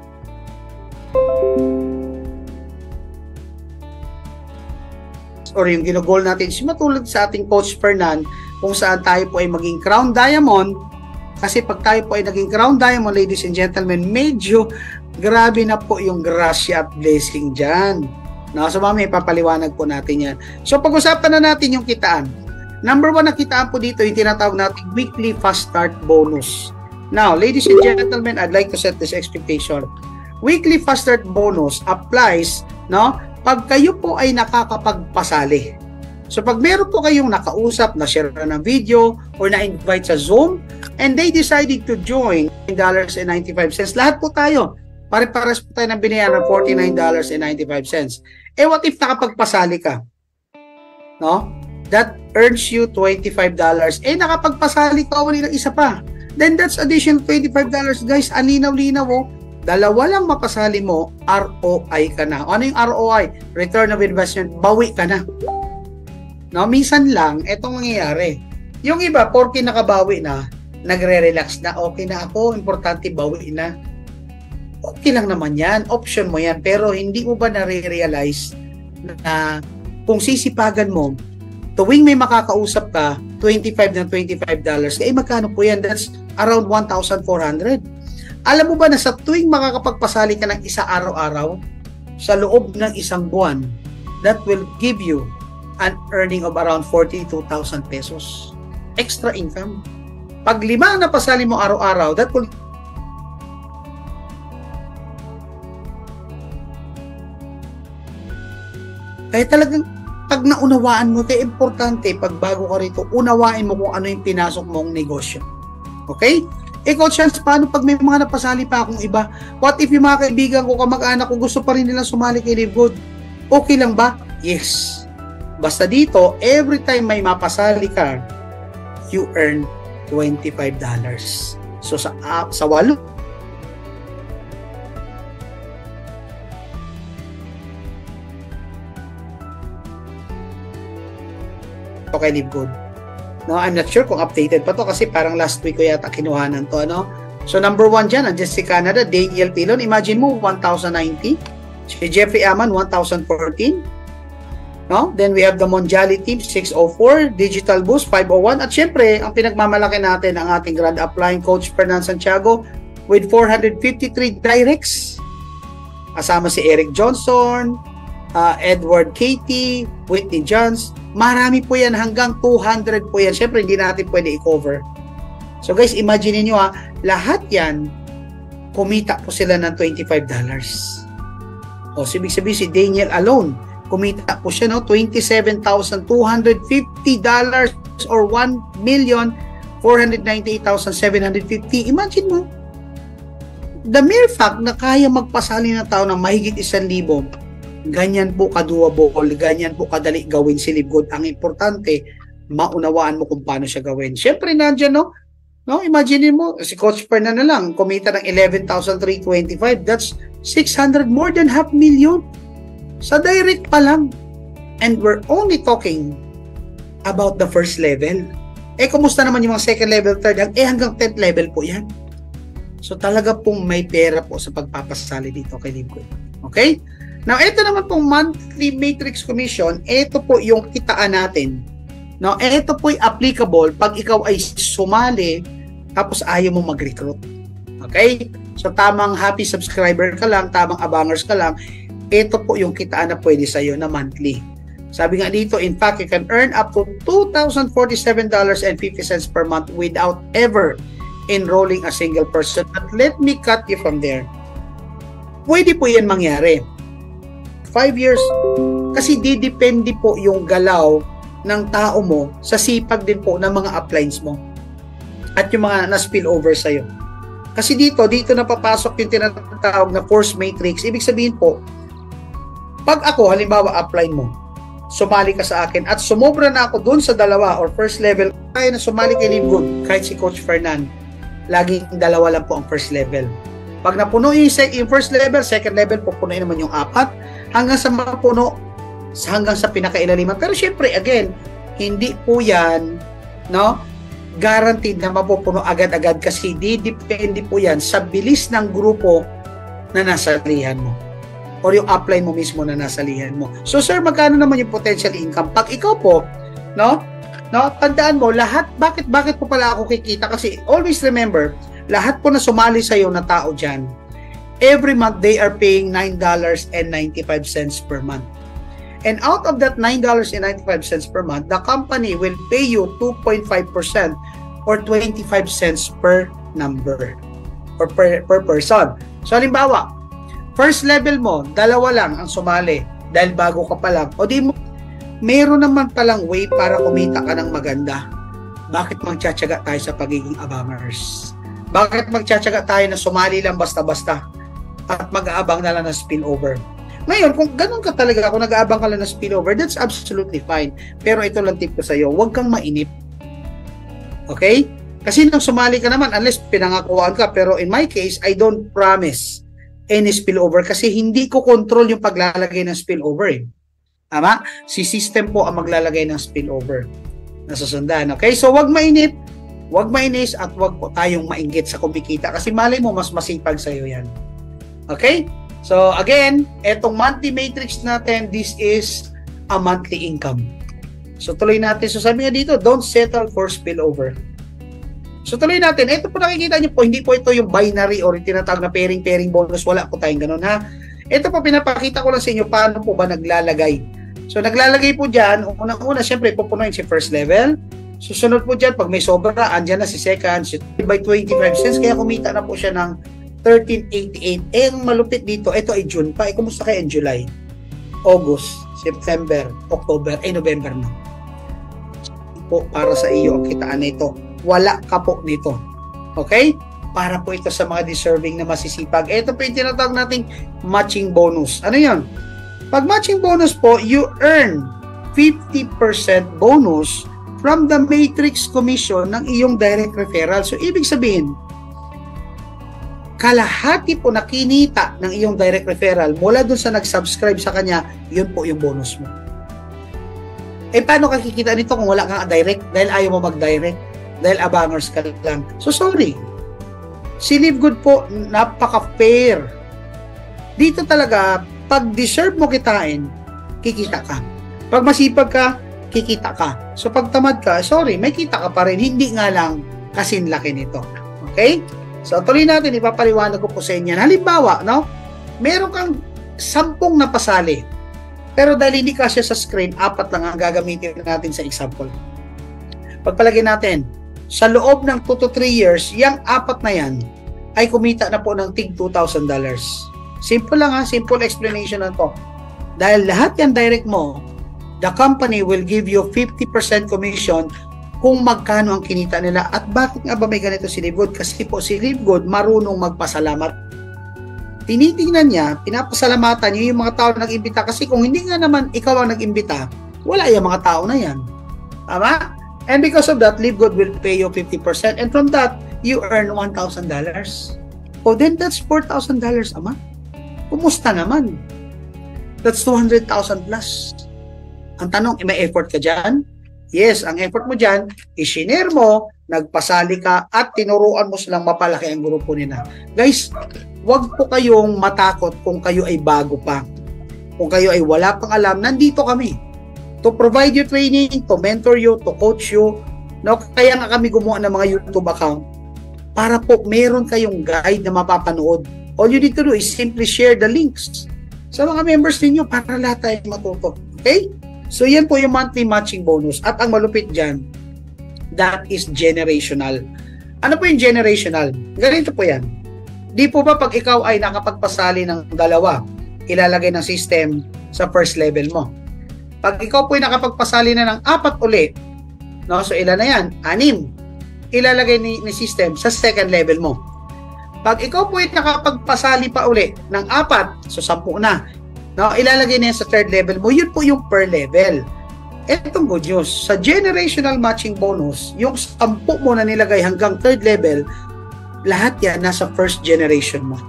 Or yung ginugol natin, simatulad sa ating Coach Fernan, kung saan tayo po ay maging Crown Diamond. Kasi pag tayo po ay naging Crown Diamond, ladies and gentlemen, medyo grabe na po yung grasya at blessing dyan. No, so mamaya papaliwanag po natin yan. So pag-usapan na natin yung kitaan. Number one na kitaan po dito, yung tinatawag natin weekly fast start bonus. Now, ladies and gentlemen, I'd like to set this expectation. Weekly fast start bonus applies, no, pag kayo po ay nakakapagpasali. So pag meron po kayong nakausap, na-share na ng video, or na-invite sa Zoom, and they decided to join nine dollars and ninety-five cents, lahat po tayo, pare-pares po tayo ng binayaran ng forty-nine dollars and ninety-five cents. Eh what if nakapagpasali ka? No? That earns you twenty-five dollars. Eh nakapagpasali ka ulit ng isa pa. Then that's additional twenty-five dollars. Guys, aninaw-linaw oh. Dalawa lang mapasali mo, R O I ka na. Ano yung R O I? Return of investment. Bawi ka na. No, minsan lang, etong mangyayari. Yung iba, porke nakabawi na, nagre-relax na, okay na ako, importante bawi na. Okay lang naman yan. Option mo yan. Pero hindi mo ba nare-realize na kung sisipagan mo, tuwing may makakausap ka, twenty-five na twenty-five dollars, eh magkano po yan? That's around one thousand four hundred. Alam mo ba na sa tuwing makakapagpasali ka ng isa araw-araw, sa loob ng isang buwan, that will give you an earning of around forty-two thousand pesos. Extra income. Pag lima na pasali mo araw-araw, that will kaya talagang pag naunawaan mo, kaya importante, pag bago ka rito, unawain mo kung ano yung pinasok mong negosyo. Okay? Eh, Coach Hans, paano pag may mga napasali pa akong iba? What if yung mga kaibigan ko, kamag-anak ko, gusto pa rin nilang sumali kay Live Good? Okay lang ba? Yes. Basta dito, every time may mapasali ka, you earn twenty-five dollars. So, sa, uh, sa walo, okay, Live Good. No, I'm not sure kung updated pa to kasi parang last week ko yata kinuhanan to, ano? So number one dyan, nandiyan si Canada, Daniel Pilon. Imagine mo, one thousand ninety. Si Jeffrey Aman, one thousand fourteen. No? Then we have the Monjali team, six oh four. Digital Boost, five oh one. At syempre, ang pinagmamalaki natin, ang ating Grand Upline Coach Fernan Santiago with four hundred fifty-three directs. Kasama si Eric Johnson, uh, Edward Katie, Whitney Johns. Marami po yan, hanggang two hundred po yan. Syempre, hindi natin pwede i-cover. So guys, imagine niyo ha, lahat yan, kumita po sila ng twenty-five dollars. O, ibig sabihin si Daniel alone, kumita po siya, no? twenty-seven thousand two hundred fifty dollars or one million four hundred ninety-eight thousand seven hundred fifty. Imagine mo, the mere fact na kaya magpasali ng tao ng mahigit isang libo, ganyan po ka-doable, ganyan po kadali gawin si Live Good. Ang importante, maunawaan mo kung paano siya gawin. Siyempre, nandiyan, no? No, imagine mo, si Coach Fernan na lang, kumita ng eleven thousand three hundred twenty-five. That's six hundred, more than half million. Sa direct pa lang. And we're only talking about the first level. Eh, kumusta naman yung mga second level, third, eh hanggang tenth level po yan. So, talaga pong may pera po sa pagpapasali dito kay Live Good. Okay? Now, ito naman pong monthly matrix commission, ito po yung kitaan natin. Now, ito po ay applicable pag ikaw ay sumali tapos ayaw mo mag-recruit. Okay? So, tamang happy subscriber ka lang, tamang abangers ka lang, ito po yung kitaan na pwede sa'yo na monthly. Sabi nga dito, in fact, you can earn up to two thousand forty-seven dollars and fifty cents per month without ever enrolling a single person. But let me cut you from there. Pwede po yan mangyari. Five years, kasi didepende po yung galaw ng tao mo sa sipag din po ng mga uplines mo at yung mga na-spill over sa'yo. Kasi dito, dito na papasok yung tinatawag na force matrix. Ibig sabihin po, pag ako, halimbawa, upline mo, sumali ka sa akin at sumobra na ako dun sa dalawa or first level, kaya na sumali kay Live Good, kahit si Coach Fernan, laging dalawa lang po ang first level. Pag napuno yung, yung first level, second level, pupunuin naman yung apat, hanggang sa mapuno, hanggang sa pinakailaliman. Pero syempre, again, hindi po yan, no, guaranteed na mapupuno agad-agad kasi didepende po yan sa bilis ng grupo na nasalihan mo or yung upline mo mismo na nasalihan mo. So sir, magkano naman yung potential income? Pag ikaw po, no, no, tandaan mo, lahat, bakit, bakit po pala ako kikita? Kasi always remember, lahat po na sumali sa'yo na tao dyan, every month they are paying nine dollars and ninety-five cents per month. And out of that nine dollars and ninety-five cents per month, the company will pay you two point five percent or twenty-five cents per number or per, per person. So, halimbawa, first level mo, dalawa lang ang sumali dahil bago ka pa lang. O di mo, meron naman palang way para kumita ka ng maganda. Bakit magtsatsaga tayo sa pagiging abangers? Bakit magtsatsaga tayo na sumali lang basta-basta at mag-aabang na lang ng spillover? Ngayon, kung ganun ka talaga, kung nag-aabang ka lang ng spillover, that's absolutely fine. Pero ito lang tip ko sa'yo, huwag kang mainip. Okay? Kasi nung sumali ka naman, unless pinangakuan ka, pero in my case, I don't promise any spillover kasi hindi ko control yung paglalagay ng spillover eh. Tama? Si system po ang maglalagay ng spillover na susundan. Okay? So, huwag mainip, huwag mainis, at huwag po tayong mainggit sa kumikita kasi malay mo, mas masipag sa'yo yan. Okay? So, again, etong monthly matrix natin, this is a monthly income. So, tuloy natin. So, sabi nga dito, don't settle for spillover. So, tuloy natin. Ito po nakikita nyo po, hindi po ito yung binary or yung tinatawag na pairing-pairing bonus. Wala po tayong ganun, ha? Ito po, pinapakita ko lang sa inyo paano po ba naglalagay. So, naglalagay po dyan. Unang-una, syempre, pupunuin si first level. Susunod po dyan, pag may sobra, andyan na si second, si by twenty-five cents. Kaya kumita na po siya ng thirteen eighty-eight. Eh, ang malupit dito, ito ay June pa. Eh, kumusta kayo in July? August, September, October, eh, November na. Po, para sa iyo ang kitaan nito. Wala ka po nito. Okay? Para po ito sa mga deserving na masisipag. Ito po yung tinatawag nating matching bonus. Ano yan? Pag matching bonus po, you earn fifty percent bonus from the matrix commission ng iyong direct referral. So, ibig sabihin, kalahati po na kinita ng iyong direct referral mula dun sa nag-subscribe sa kanya, yun po yung bonus mo. Eh, paano ka kikita nito kung wala kang direct? Dahil ayaw mo mag-direct? Dahil abangers ka lang. So, sorry. Si Live Good po, napaka-fair. Dito talaga, pag deserve mo kitain, kikita ka. Pag masipag ka, kikita ka. So pag tamad ka, sorry, may kita ka pa rin. Hindi nga lang kasin laki nito. Okay? So tuloy natin, ipapaliwanag ko po sa inyo. Halimbawa, no? Meron kang sampung napasali. Pero dahil hindi kasya sa screen, apat lang ang gagamitin natin sa example. Pagpalagay natin, sa loob ng two to three years, yung apat na yan ay kumita na po ng tig two thousand dollars. Simple lang ha, simple explanation na to. Dahil lahat yan direct mo, the company will give you fifty percent commission kung magkano ang kinita nila. At bakit nga ba may ganito si Live Good? Kasi po si Live Good marunong magpasalamat. Tinitingnan niya, pinapasalamatan niya yung mga tao na nag-imbita. Kasi kung hindi nga naman ikaw ang nag-imbita, wala yung mga tao na yan. Tama? And because of that, Live Good will pay you fifty percent. And from that, you earn one thousand dollars. O then that's four thousand dollars a month. Kumusta naman? That's two hundred thousand plus. Ang tanong, may effort ka dyan? Yes, ang effort mo dyan, isinare mo, nagpasali ka, at tinuruan mo silang mapalaki ang grupo nila. Guys, wag po kayong matakot kung kayo ay bago pa. Kung kayo ay wala pang alam, nandito kami. To provide you training, to mentor you, to coach you. No? Kaya nga kami gumawa ng mga YouTube account para po meron kayong guide na mapapanood. All you need to do is simply share the links sa mga members ninyo para lahat tayo matuto. Okay? So, yan po yung monthly matching bonus. At ang malupit dyan, that is generational. Ano po yung generational? Ganito po yan. Di po ba pag ikaw ay nakapagpasali ng dalawa, ilalagay ng system sa first level mo. Pag ikaw po ay nakapagpasali na ng apat uli, no? So, ilan na yan? Anim. Ilalagay ni, ni system sa second level mo. Pag ikaw po ay nakapagpasali pa uli ng apat, so sampu na, no, ilalagay na yan sa third level mo, yun po yung per level. Etong good news, sa generational matching bonus, yung sampu mo na nilagay hanggang third level, lahat yan nasa first generation mo.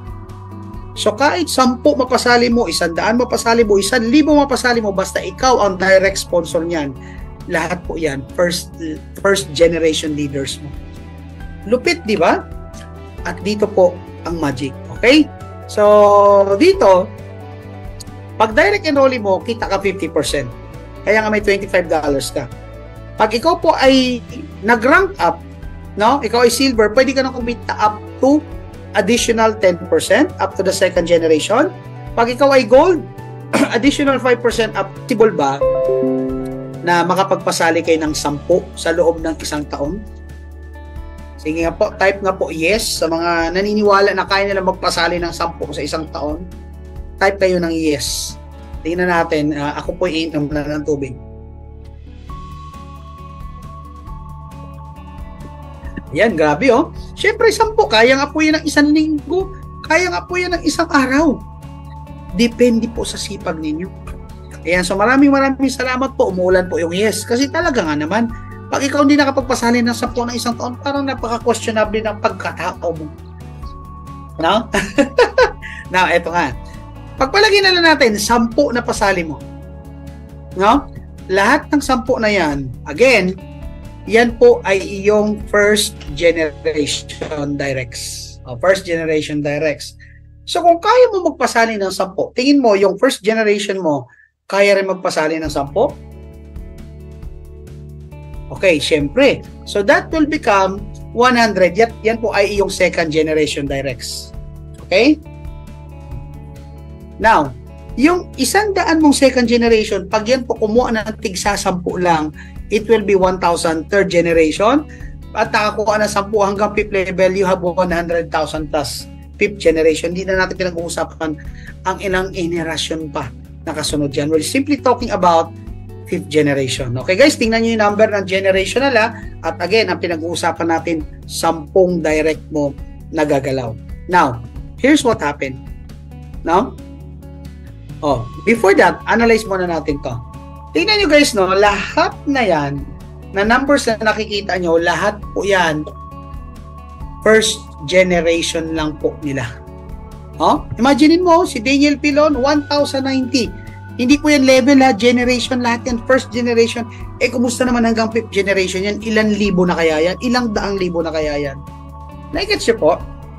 So kahit sampu mapasali mo, isang daan mapasali mo, isang libo mapasali mo, basta ikaw ang direct sponsor niyan, lahat po yan, first, first generation leaders mo. Lupit, di ba? At dito po ang magic. Okay? So, dito, pag direct enrollee mo, kita ka fifty percent. Kaya nga may twenty-five dollars ka. Pag ikaw po ay nag-rank up, no? Ikaw ay silver, pwede ka nang kumita up to additional ten percent up to the second generation. Pag ikaw ay gold, additional five percent up. Possible ba na makapagpasali kayo ng sampu sa loob ng isang taon? Sige nga po, type nga po yes sa mga naniniwala na kaya nila magpasali ng sampu sa isang taon. Type kayo ng yes. Tingnan natin, uh, ako po iinom na ng tubig. Yan, grabe oh. Siyempre, sampu, kaya nga po yan ng isang linggo. Kaya nga po yan ng isang araw. Depende po sa sipag ninyo. Ayan, so maraming maraming salamat po. Umuulan po yung yes. Kasi talaga nga naman, pag ikaw hindi nakapagpasali ng sampu ng isang taon, parang napaka-questionable ng pagkatao mo. No? Now, eto nga. Pagpalagay na lang natin, sampu na pasali mo. No? Lahat ng sampu na yan, again, yan po ay iyong first generation directs. O, first generation directs. So, kung kaya mo magpasali ng sampu, tingin mo, yung first generation mo, kaya rin magpasali ng sampu? Okay, syempre. So, that will become one hundred. Yan, yan po ay iyong second generation directs. Okay? Now, yung isang daan mong second generation, pag yan po kumuha ng tigsasampu lang, it will be one thousand third generation. At nakakuha na sampu hanggang fifth level, you have one hundred thousand plus fifth generation. Hindi na natin pinag-uusapan ang ilang generation pa nakasunod yan. We're simply talking about fifth generation. Okay guys, tingnan nyo yung number ng generational ha. At again, ang pinag-uusapan natin, sampung direct mo nagagalaw. Now, here's what happened. Now, oh, before that, analyze muna natin to. Tingnan nyo guys, no, lahat na yan, na numbers na nakikita nyo, lahat po yan, first generation lang po nila. Oh, imagine mo, si Daniel Pilon, one thousand ninety. Hindi po yan level ha, generation lahat yan, first generation. Eh, kumusta naman hanggang fifth generation yan? Ilan libo na kaya yan? Ilang daang libo na kaya yan? Naigets nyo po?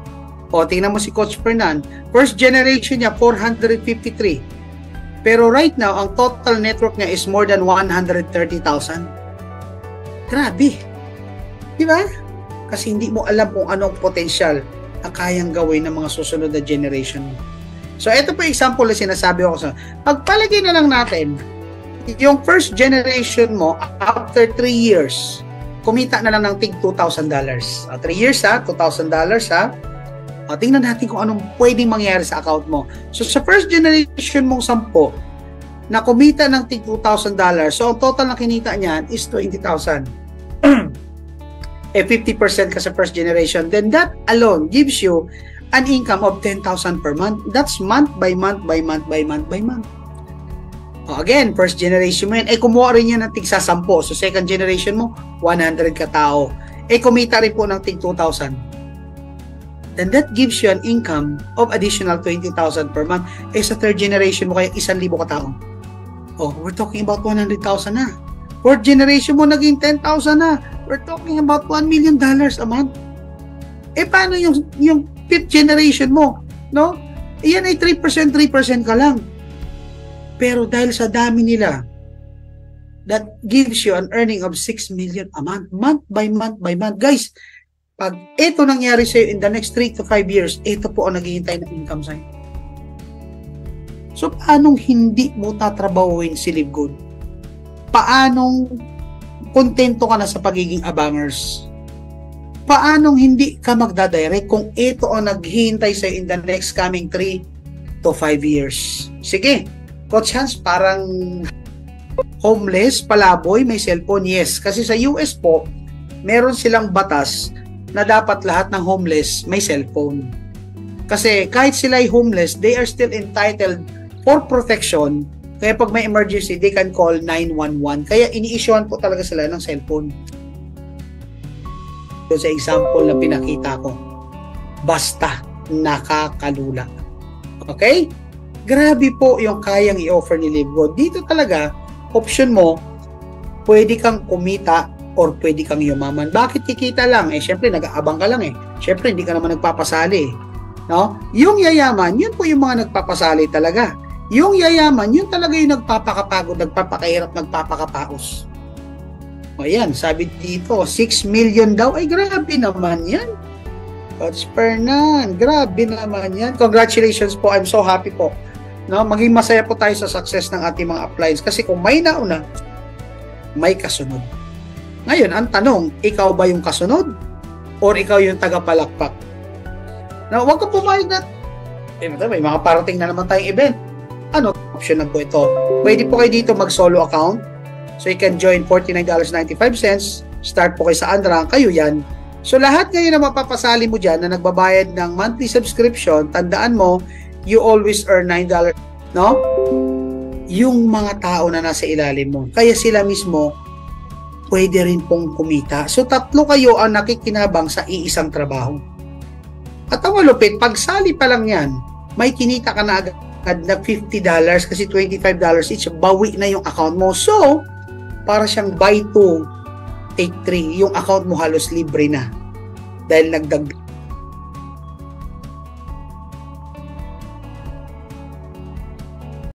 O, tingnan mo si Coach Fernan. First generation niya, four hundred fifty-three. Pero right now, ang total network niya is more than one hundred thirty thousand. Grabe. Di ba? Kasi hindi mo alam kung anong potential ang kayang gawin ng mga susunod na generation mo. So, ito po example na sinasabi ko sa pagpalagay na lang natin, yung first generation mo, after three years, kumita na lang ng tig two thousand dollars. Uh, three years ha, two thousand dollars ha. Uh, tingnan natin kung anong pwedeng mangyari sa account mo. So, sa first generation mong sampo, na kumita ng tig two thousand dollars, so ang total na kinita niyan is twenty thousand. Eh, fifty percent ka sa first generation, then that alone gives you an income of ten thousand per month. That's month by month by month by month by month. O, again, first generation mo yan, eh kumuha rin yan ng tig sa sampo. So, second generation mo, one hundred katao. Eh, kumita rin po ng tig two thousand. Then that gives you an income of additional twenty thousand per month. Eh, sa third generation mo, kaya one thousand katao. Oh, we're talking about one hundred thousand na. Fourth generation mo, naging ten thousand na. We're talking about one million dollars a month. Eh, paano yung, yung fifth generation mo? No? Iyan ay three percent, three percent ka lang. Pero dahil sa dami nila, that gives you an earning of six million a month. Month by month by month. Guys, pag ito nangyari sa'yo in the next three to five years, ito po ang naghihintay ng income sa'yo. So, paanong hindi mo tatrabahuin si Live Good? Paanong kontento ka na sa pagiging abangers? Paanong hindi ka magdadirect kung ito ang naghihintay sa'yo in the next coming three to five years? Sige, Coach Hans, parang homeless, palaboy, may cellphone. Yes, kasi sa U S po, meron silang batas na dapat lahat ng homeless may cellphone. Kasi kahit sila ay homeless, they are still entitled for protection. Kaya pag may emergency, they can call nine one one. Kaya ini-issuean po talaga sila ng cellphone. So, sa example na pinakita ko, basta nakakalula. Okay? Grabe po yung kayang i-offer ni Live Good. Dito talaga, option mo, pwede kang kumita or pwede kang yumaman. Bakit kikita lang? Eh, syempre, nag-aabang ka lang eh. Syempre, hindi ka naman nagpapasali eh. No? Yung yayaman, yun po yung mga nagpapasali talaga. Yung yayaman, yun talaga yung nagpapakapagod, nagpapakahirap, nagpapakapaos. O yan, sabi dito, six million daw. Ay, grabe naman yan. Coach Fernan, grabe naman yan. Congratulations po, I'm so happy po. No, maging masaya po tayo sa success ng ating mga appliance. Kasi kung may nauna, may kasunod. Ngayon, ang tanong, ikaw ba yung kasunod? Or ikaw yung tagapalakpak? Now, huwag kang pumayag na, eh, may mga parating na naman tayong event. Ano option na po ito? Pwede po kayo dito mag-solo account. So, you can join forty-nine dollars and ninety-five cents. Start po kayo sa Andrang. Kayo yan. So, lahat ngayon na mapapasali mo dyan na nagbabayad ng monthly subscription, tandaan mo, you always earn nine dollars. No? Yung mga tao na nasa ilalim mo. Kaya sila mismo, pwede rin pong kumita. So, tatlo kayo ang nakikinabang sa iisang trabaho. At ang malupit, pagsali pa lang yan, may kinita ka na agad na fifty dollars kasi twenty-five dollars each, bawi na yung account mo. So, para siyang buy two, take three. Yung account mo halos libre na. Dahil nagdag